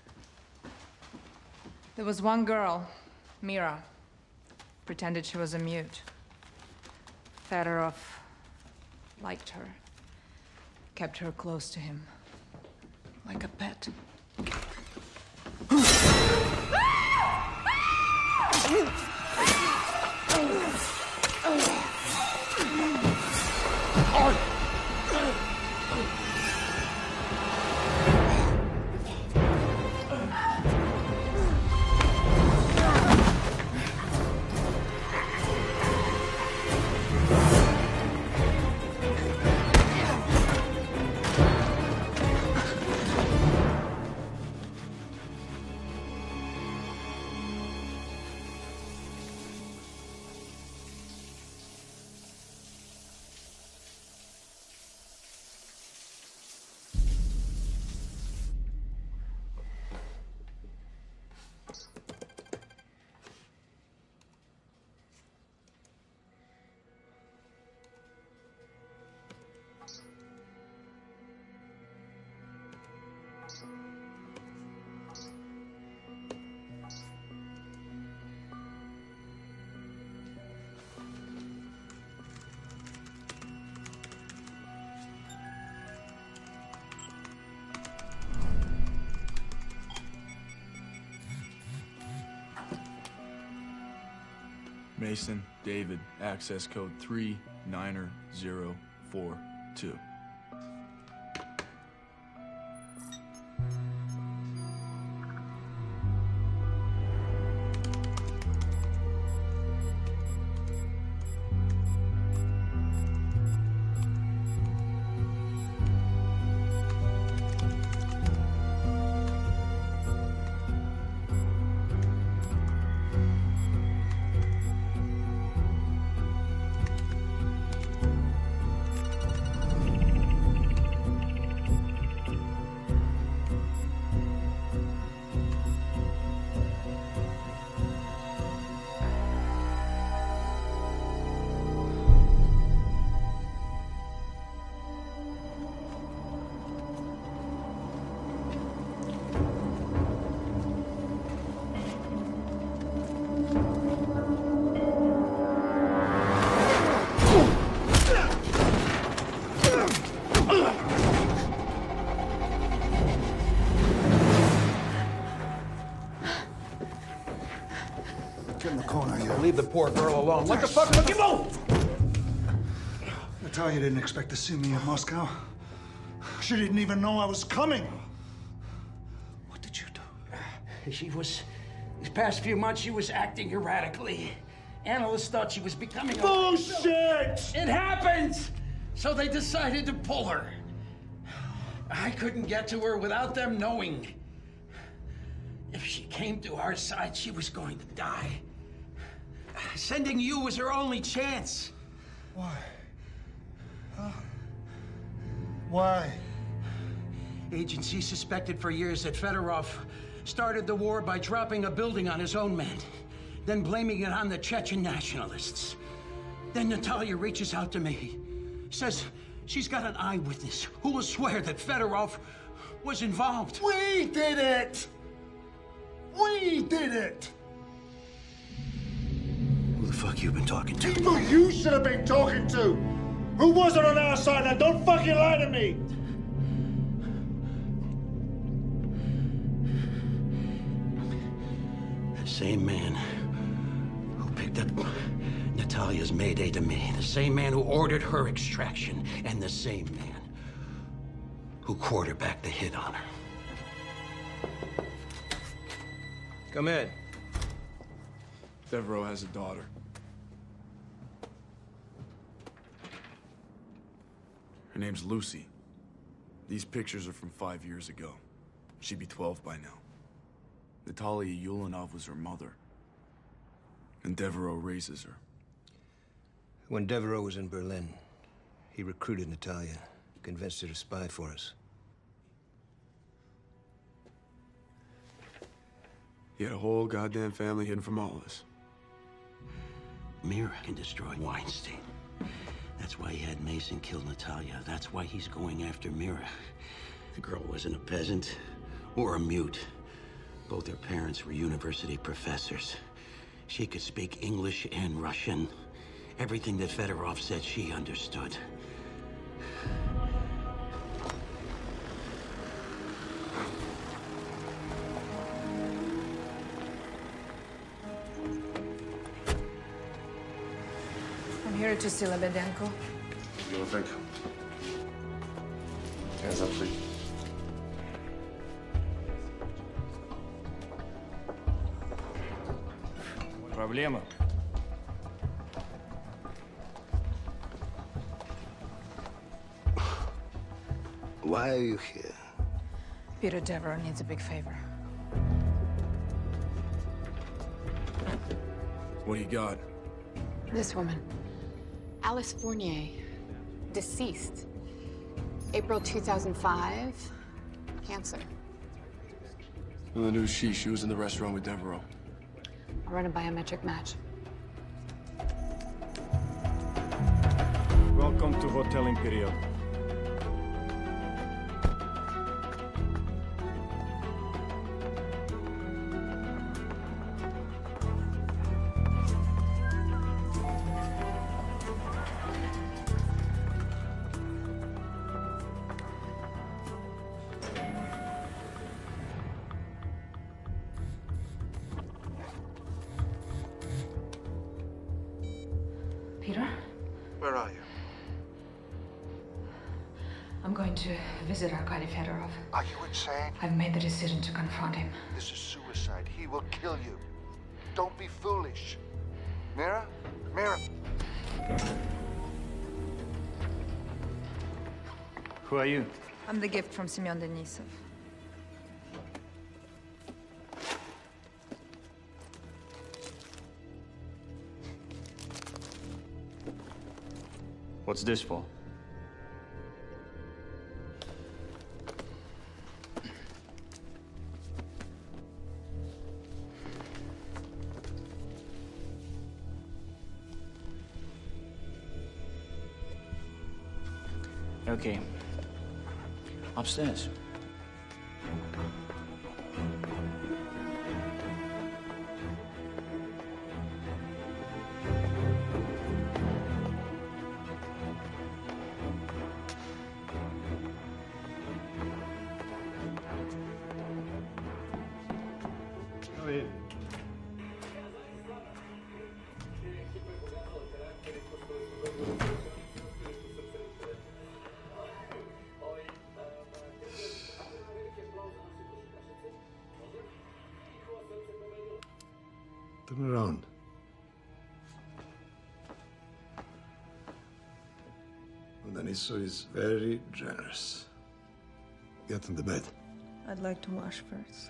There was one girl, Mira, pretended she was a mute. Fedorov liked her, kept her close to him, like a pet. Mason, David, access code 39042. Get in the corner, you. Leave the poor girl alone. What the fuck? Look, you move! Natalia didn't expect to see me in Moscow. She didn't even know I was coming. What did you do? These past few months, she was acting erratically. Analysts thought she was becoming a... Bullshit! It happens! So they decided to pull her. I couldn't get to her without them knowing. If she came to our side, she was going to die. Sending you was her only chance. Why? Huh? Why? Agency suspected for years that Fedorov started the war by dropping a building on his own men, then blaming it on the Chechen nationalists. Then Natalia reaches out to me, says she's got an eyewitness who will swear that Fedorov was involved. We did it! We did it! Who the fuck you been talking to? People you should have been talking to! Who wasn't on our side? Now don't fucking lie to me! The same man who picked up Natalia's mayday to me, the same man who ordered her extraction, and the same man who quarterbacked the hit on her. Come in. Devereaux has a daughter. Her name's Lucy. These pictures are from 5 years ago. She'd be 12 by now. Natalia Ulanov was her mother. And Devereaux raises her. When Devereaux was in Berlin, he recruited Natalia, convinced her to spy for us. He had a whole goddamn family hidden from all of us. Mira can destroy Weinstein. That's why he had Mason kill Natalia. That's why he's going after Mira. The girl wasn't a peasant or a mute. Both her parents were university professors. She could speak English and Russian. Everything that Fedorov said she understood. I'm here to see Lebedenko. You don't think? Hands up, please. Проблема? Why are you here? Peter Devereaux needs a big favor. What do you got? This woman, Alice Fournier, deceased. April 2005, cancer. Well, the news she was in the restaurant with Devereaux. I'll run a biometric match. Welcome to Hotel Imperial. Peter? Where are you? I'm going to visit Arkady Fedorov. Are you insane? I've made the decision to confront him. This is suicide. He will kill you. Don't be foolish. Mira? Mira! Who are you? I'm the gift from Semyon Denisov. What's this for? Okay. Upstairs. Go in. Turn around. Deniso is very generous. Get on the bed. I'd like to wash first.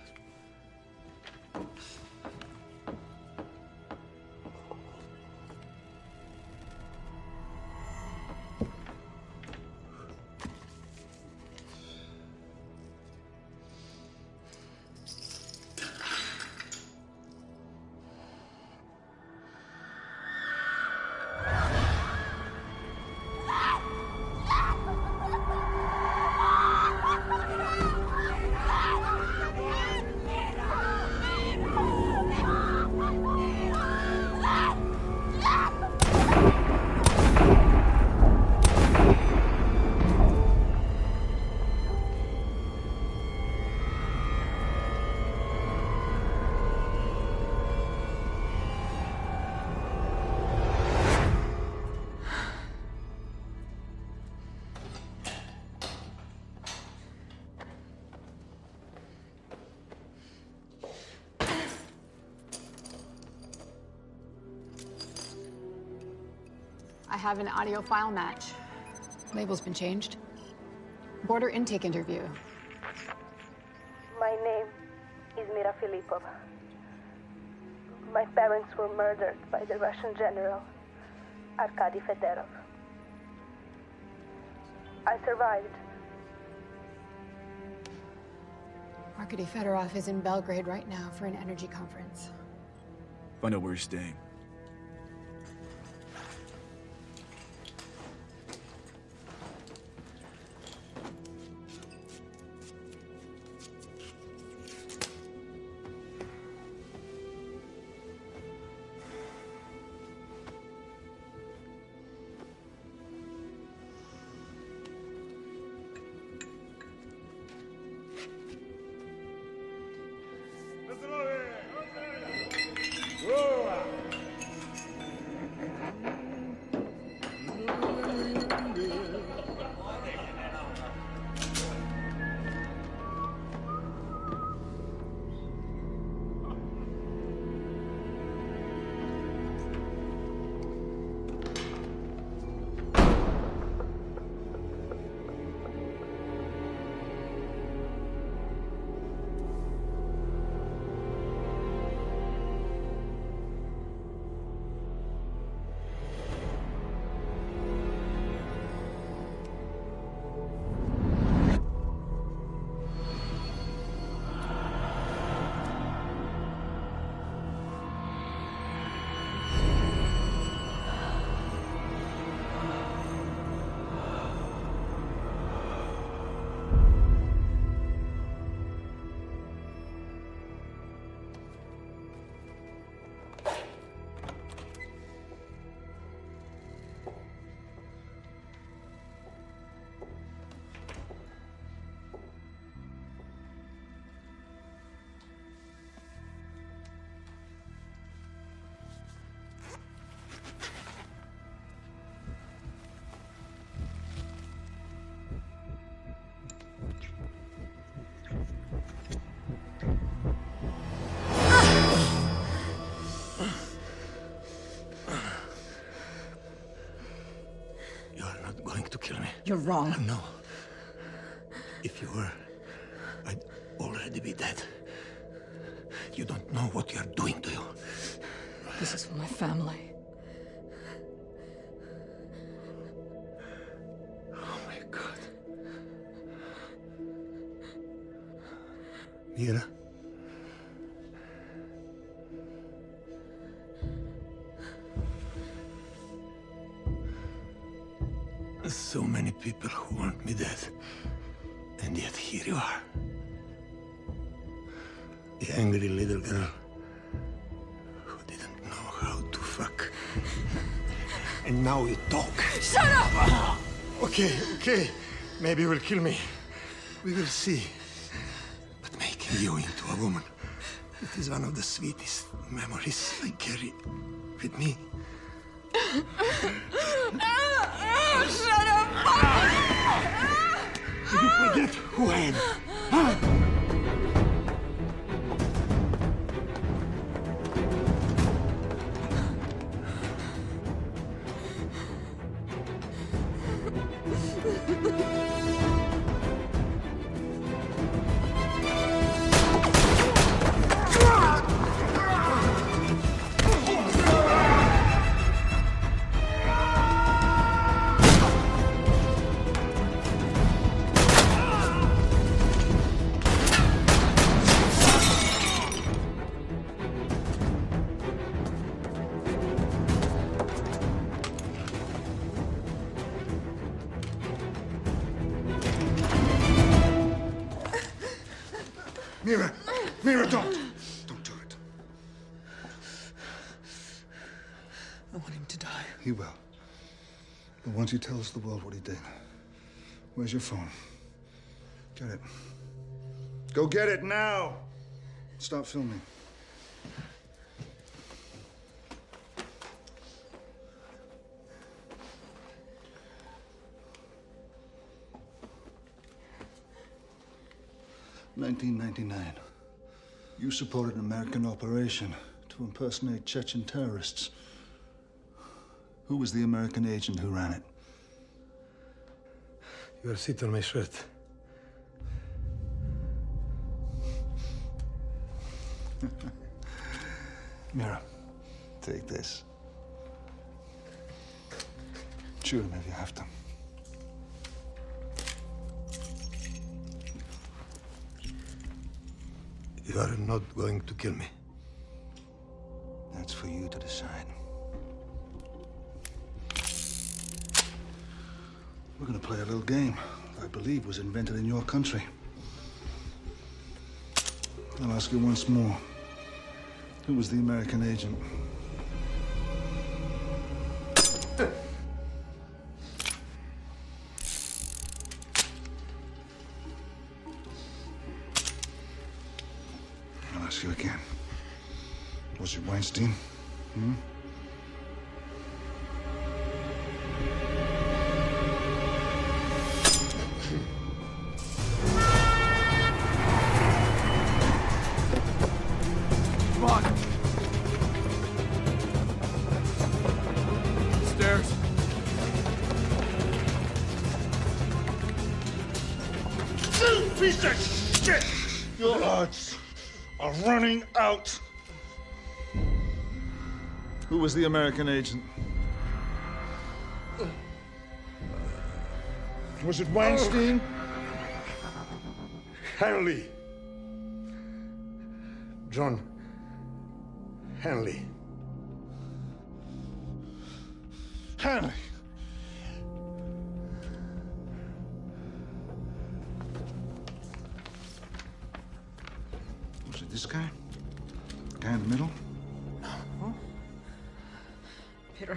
I have an audio file match. Label's been changed. Border intake interview. My name is Mira Filipov. My parents were murdered by the Russian general, Arkady Fedorov. I survived. Arkady Fedorov is in Belgrade right now for an energy conference. Find out where he's staying. You're wrong. No. If you were, I'd already be dead. You don't know what you're doing, do you? This is for my family. Oh my God. Mira. So many people who want me dead. And yet here you are. The angry little girl who didn't know how to fuck. And now you talk. Shut up! Okay. Maybe you will kill me. We will see. But making you into a woman, it is one of the sweetest memories I carry with me. Shut up! Did you forget who I am? Huh? Mira, don't do it. I want him to die. He will. But once he tells the world what he did, where's your phone? Get it. Go get it now. Stop filming. In 1999, you supported an American operation to impersonate Chechen terrorists. Who was the American agent who ran it? Your seat on my shirt. Mira, take this. Shoot him if you have to. You are not going to kill me. That's for you to decide. We're gonna play a little game I believe was invented in your country. I'll ask you once more. Who was the American agent? I'll ask you again. Was it Weinstein? Hmm? Come on. Stairs. You piece of shit! Your odds are running out. Who was the American agent? Was it Weinstein? Hanley. John Hanley. Hanley. Was it this guy? Guy in the middle? Peter.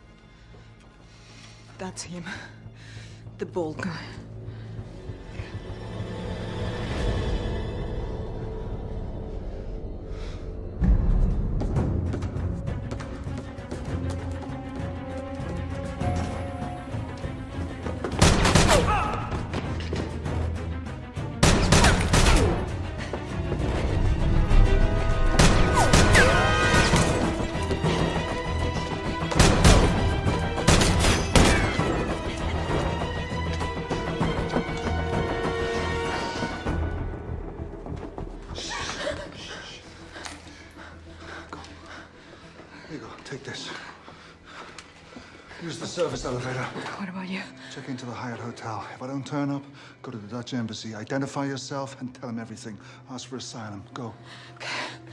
That's him. The bald guy. service elevator. What about you? Check into the Hyatt Hotel. If I don't turn up, go to the Dutch Embassy. Identify yourself and tell them everything. Ask for asylum. Go. Okay.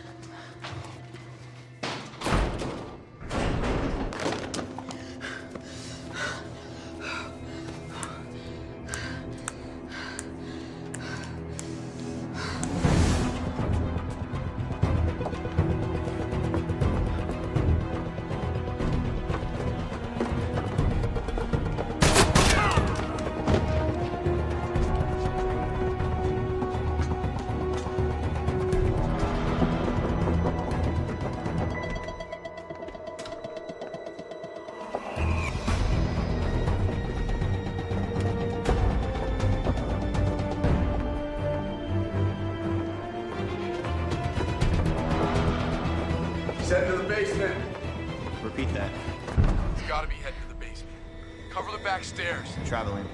Head to the basement. Repeat that. It's gotta be heading to the basement. Cover the back stairs. Traveling.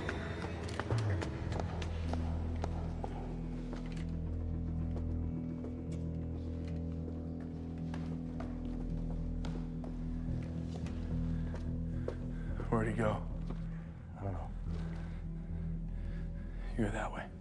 Where'd he go? I don't know. You're that way.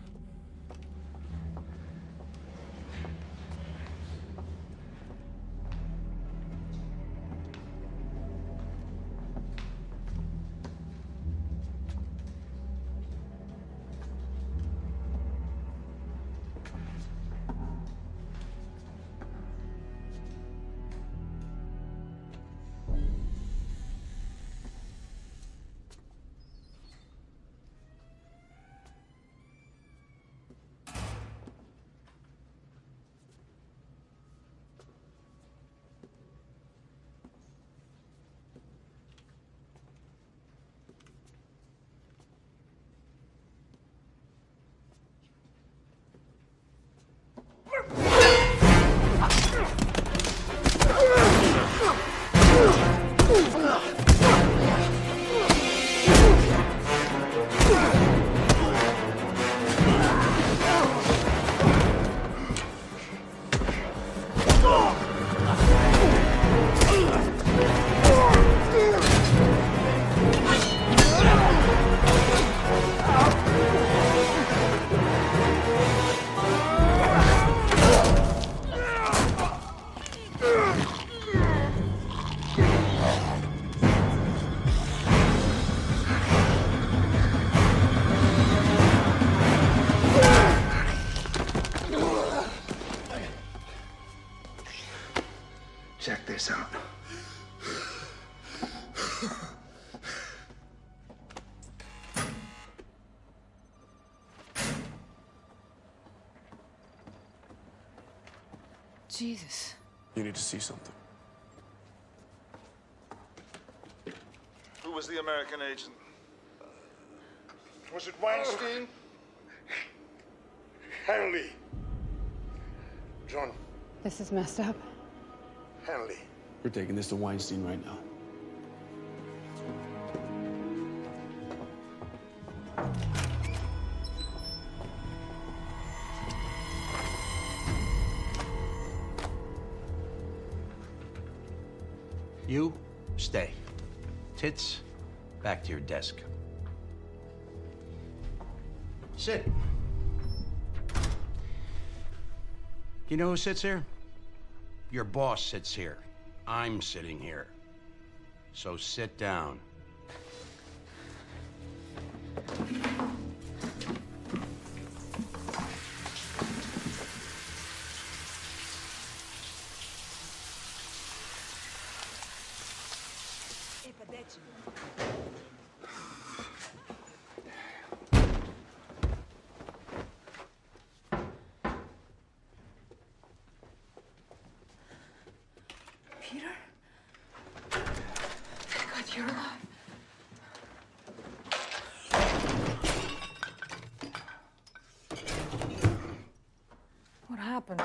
Check this out. Jesus. You need to see something. Who was the American agent? Was it Weinstein? Hanley. John. This is messed up. Hanley. We're taking this to Weinstein right now. You, stay. Tits, back to your desk. Sit. You know who sits here? Your boss sits here. I'm sitting here. So sit down. Peter? Thank God you're alive. What happened?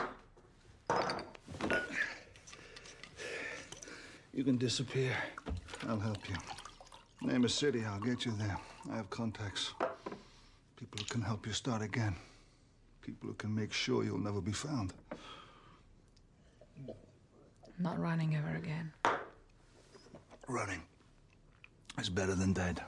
You can disappear. I'll help you. Name a city, I'll get you there. I have contacts. People who can help you start again. People who can make sure you'll never be found. I'm not running ever again. Running. is better than dead.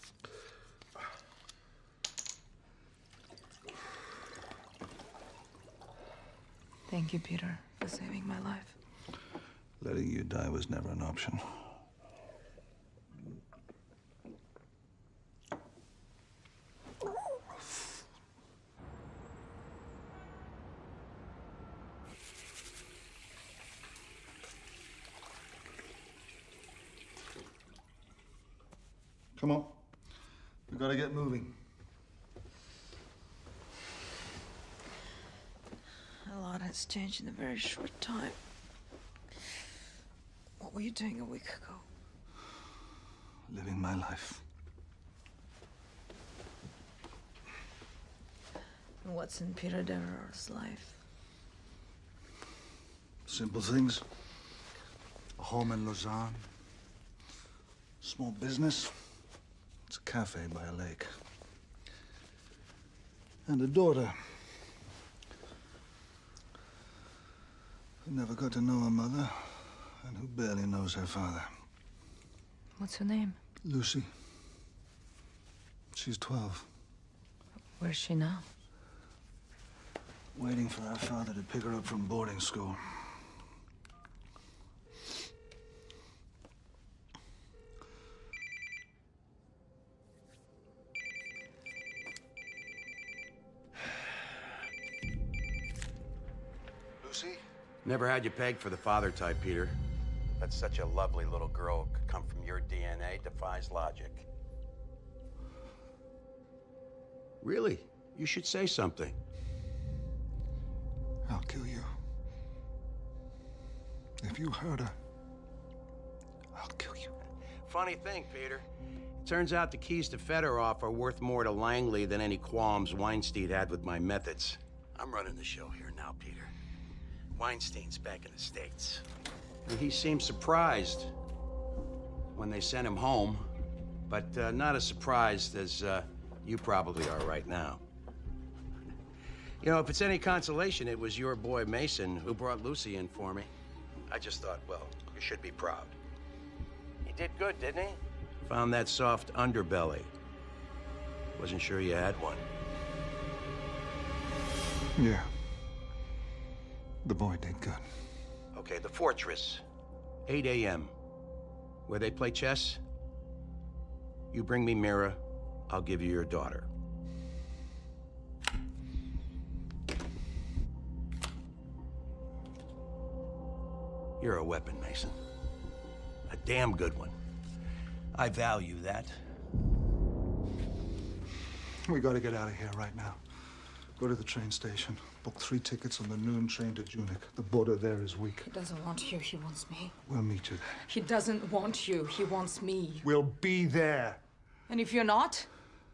Thank you, Peter, for saving my life. Letting you die was never an option. Come on. We gotta get moving. A lot has changed in a very short time. What were you doing a week ago? Living my life. And what's in Peter Devereaux's life? Simple things. A home in Lausanne. Small business. It's a cafe by a lake. And a daughter who never got to know her mother and who barely knows her father. What's her name? Lucy. She's 12. Where's she now? Waiting for her father to pick her up from boarding school. Lucy? Never had you pegged for the father type, Peter. That such a lovely little girl could come from your DNA defies logic. Really? You should say something. I'll kill you. If you hurt her, I'll kill you. Funny thing, Peter. Turns out the keys to Fedorov are worth more to Langley than any qualms Weinstein had with my methods. I'm running the show here now, Peter. Weinstein's back in the States. And he seemed surprised when they sent him home, but not as surprised as you probably are right now. You know, if it's any consolation, it was your boy Mason who brought Lucy in for me. I just thought, well, you should be proud. He did good, didn't he? Found that soft underbelly. Wasn't sure you had one. Yeah. The boy did good. Okay, the Fortress. 8 a.m. Where they play chess? You bring me Mira, I'll give you your daughter. You're a weapon, Mason. A damn good one. I value that. We gotta get out of here right now. Go to the train station. Book 3 tickets on the noon train to Junik. The border there is weak. He doesn't want you, he wants me. We'll meet you there. He doesn't want you, he wants me. We'll be there. And if you're not?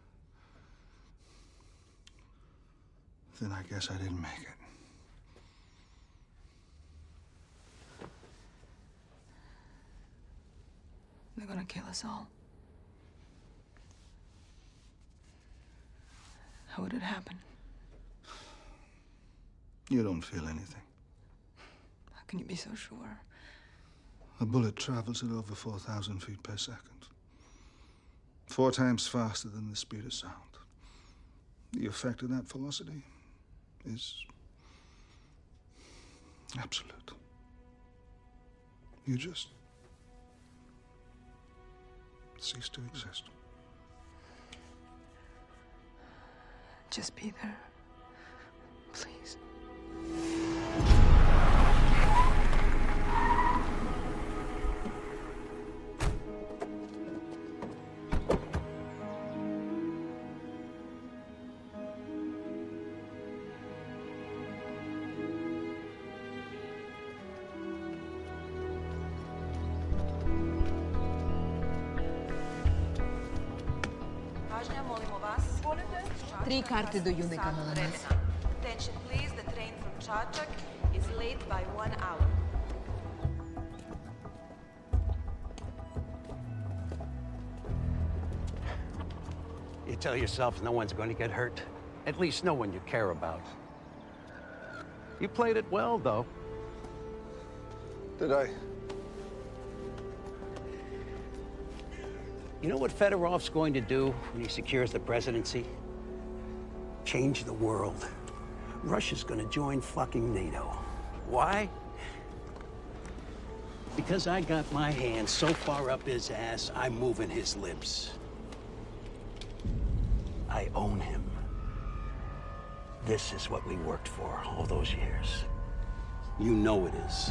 Then I guess I didn't make it. They're gonna kill us all. How would it happen? You don't feel anything. How can you be so sure? A bullet travels at over 4,000 feet per second. 4 times faster than the speed of sound. The effect of that velocity is absolute. You just cease to exist. Just be there. Please. Three karty do Junika, molim vas. Attention please, the train from Čačak is late by 1 hour. You tell yourself no one's going to get hurt. At least no one you care about. You played it well, though. Did I? You know what Fedorov's going to do when he secures the presidency? Change the world. Russia's gonna join fucking NATO. Why? Because I got my hand so far up his ass, I'm moving his lips. I own him. This is what we worked for all those years. You know it is.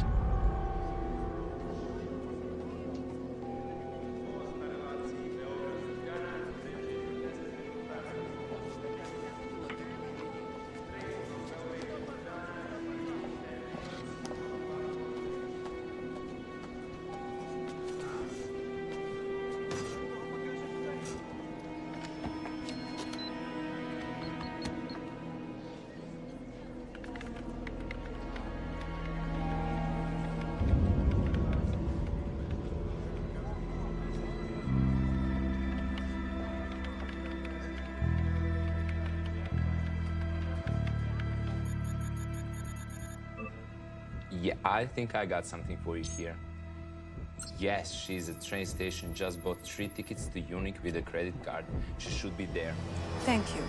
Yeah, I think I got something for you here. Yes, she's at train station, just bought 3 tickets to Munich with a credit card. She should be there. Thank you.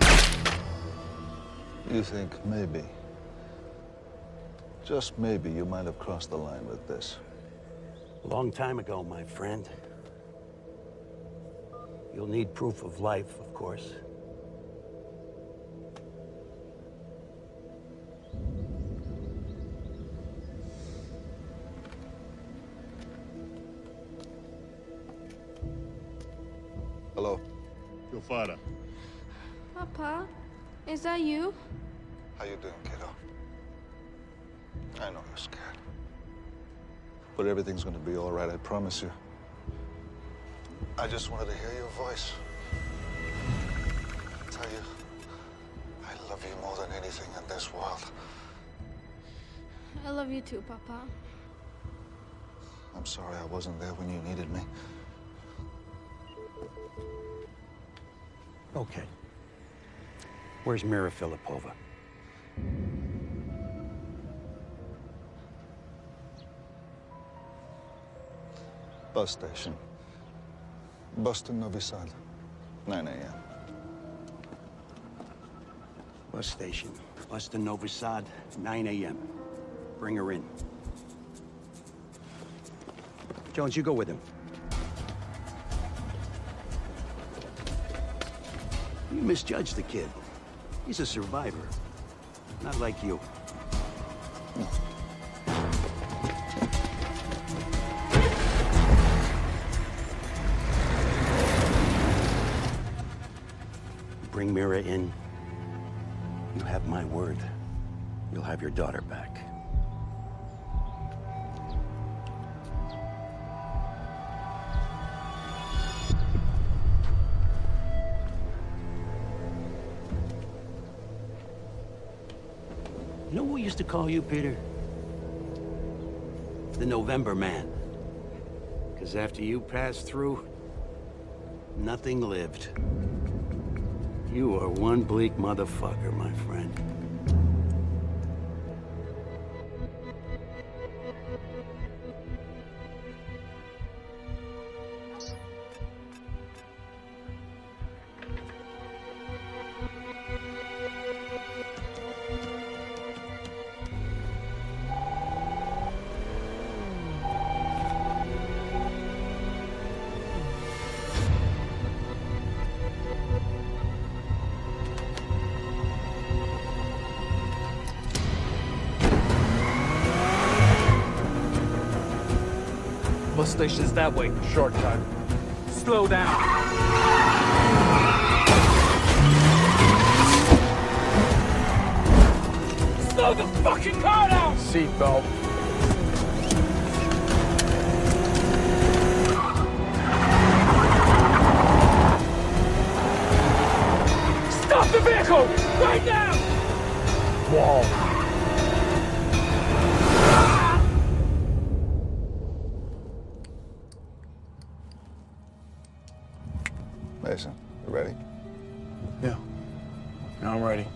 You think maybe, just maybe, you might have crossed the line with this? A long time ago, my friend. You'll need proof of life, of course. Hello? Your father. Papa, is that you? How you doing, kiddo? I know you're scared. But everything's gonna be all right, I promise you. I just wanted to hear your voice. Tell you, I love you more than anything in this world. I love you too, Papa. I'm sorry I wasn't there when you needed me. Okay. Where's Mira Filipova? Bus station. Bus to Novi Sad. 9 a.m. Bus station. Bus to Novi Sad, 9 a.m. Bring her in. Jones, you go with him. You misjudged the kid. He's a survivor. Not like you. Bring Mira in. You have my word. You'll have your daughter back. You know what we used to call you, Peter? The November Man. Because after you passed through, nothing lived. You are one bleak motherfucker, my friend. Bus station's that way. Shortcut. Slow down. Slow the fucking car down! Seatbelt. Stop the vehicle! Right now! Wall. Mason, you ready? Yeah. Now I'm ready.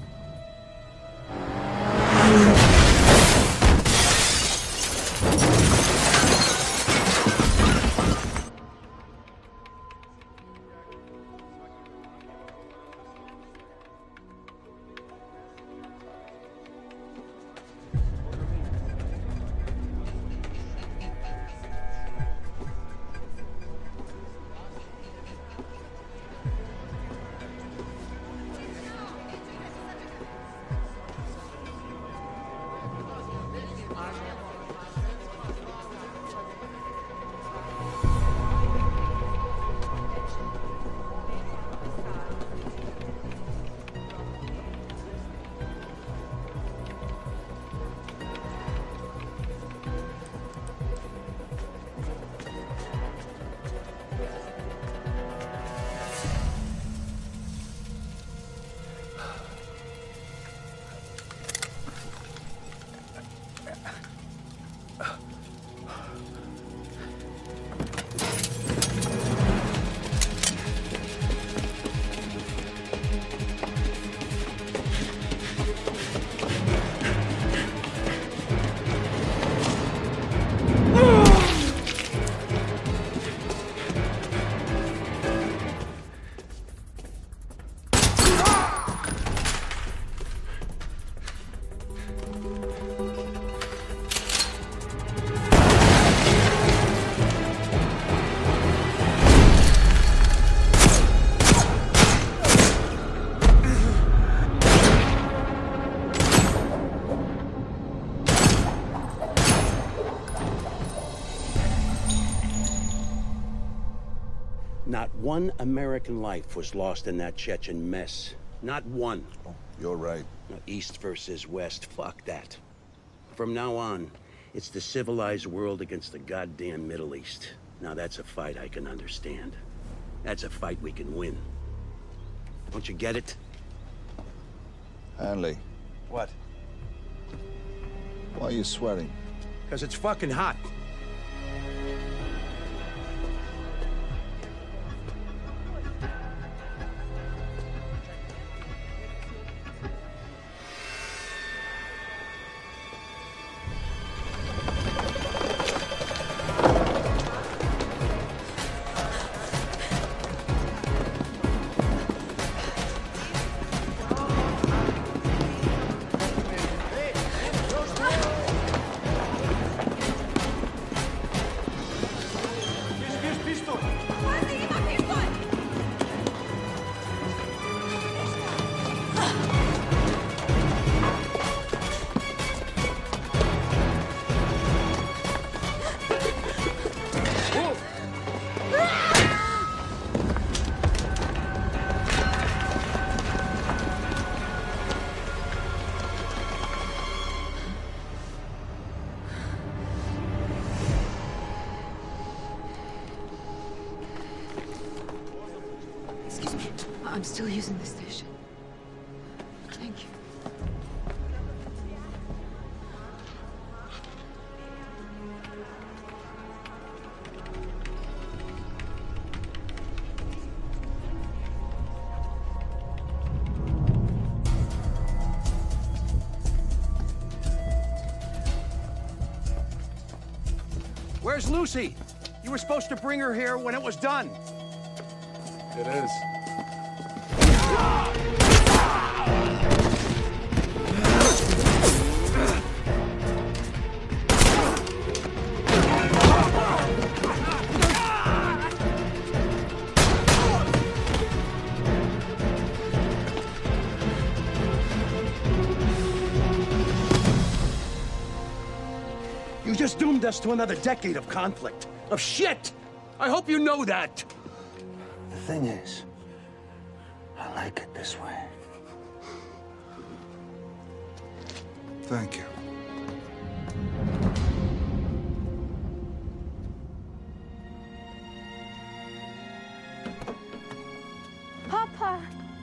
Not one American life was lost in that Chechen mess. Not one. Oh, you're right. East versus West, fuck that. From now on, it's the civilized world against the goddamn Middle East. Now that's a fight I can understand. That's a fight we can win. Don't you get it? Hanley. What? Why are you swearing? Because it's fucking hot. I'm still using the station. Thank you. Where's Lucy? You were supposed to bring her here when it was done. It is. You just doomed us to another decade of conflict, of shit! I hope you know that! The thing is, I like it this way. Thank you. Papa!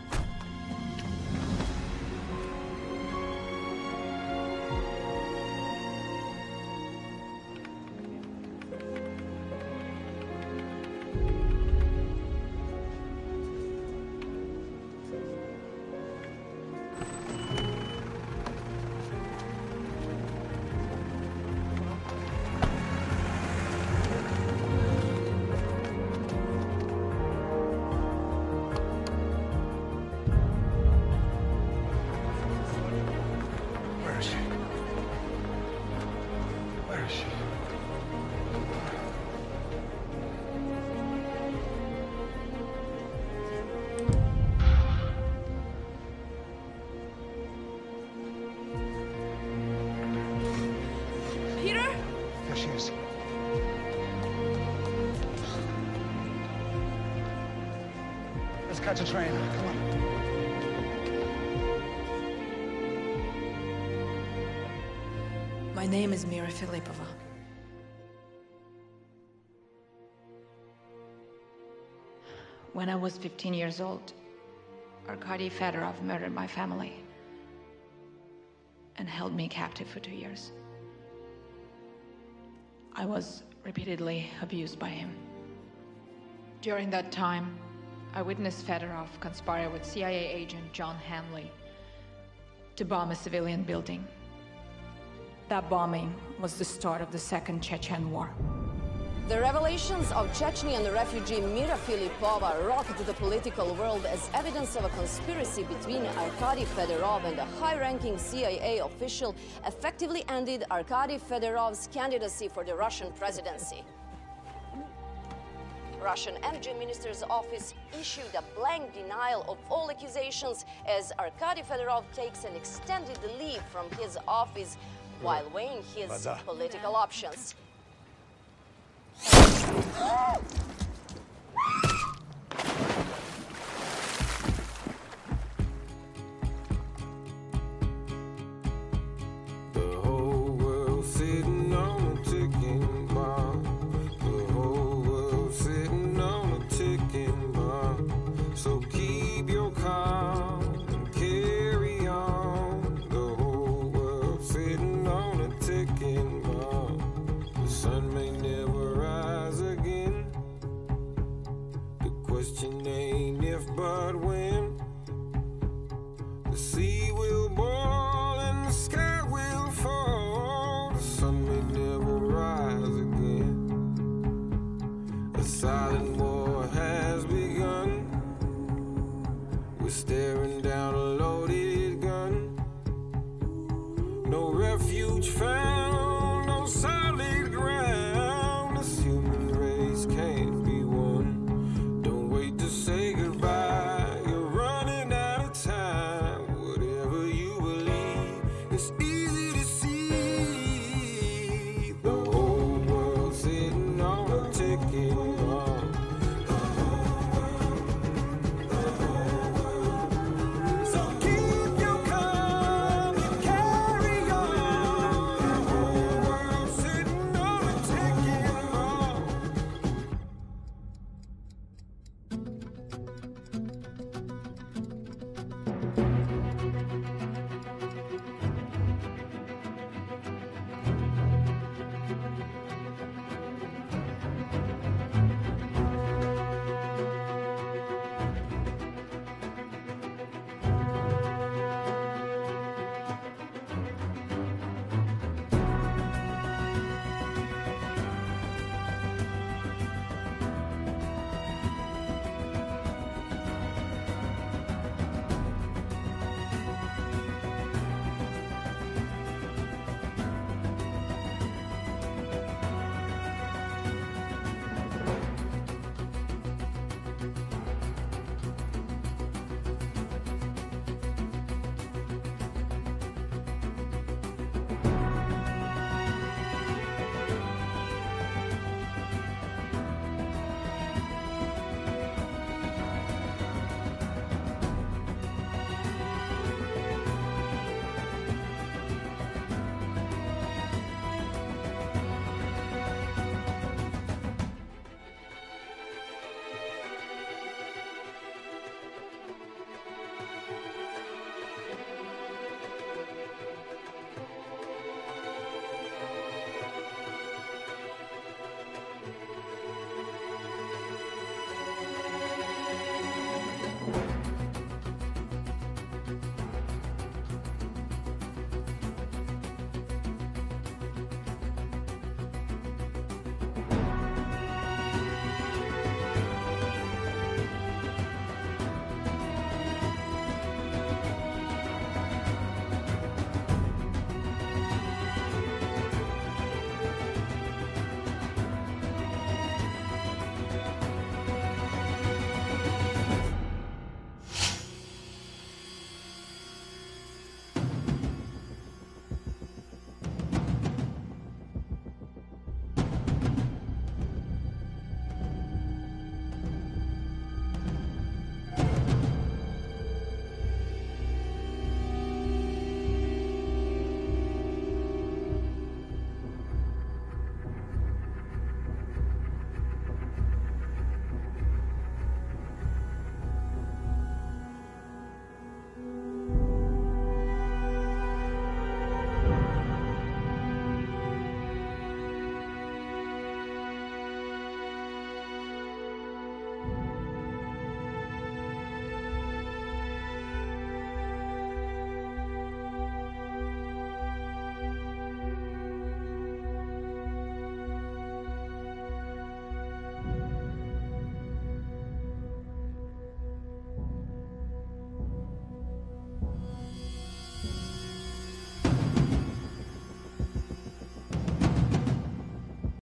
Peter? There she is. Let's catch a train. Come on. My name is Mira Filipova. When I was 15 years old, Arkady Fedorov murdered my family and held me captive for 2 years. I was repeatedly abused by him. During that time, I witnessed Fedorov conspire with CIA agent John Hanley to bomb a civilian building. That bombing was the start of the Second Chechen War. The revelations of Chechnyan refugee Mira Filipova rocked the political world as evidence of a conspiracy between Arkady Fedorov and a high-ranking CIA official effectively ended Arkady Fedorov's candidacy for the Russian presidency. Russian Energy Minister's office issued a blank denial of all accusations as Arkady Fedorov takes an extended leave from his office while weighing his political options.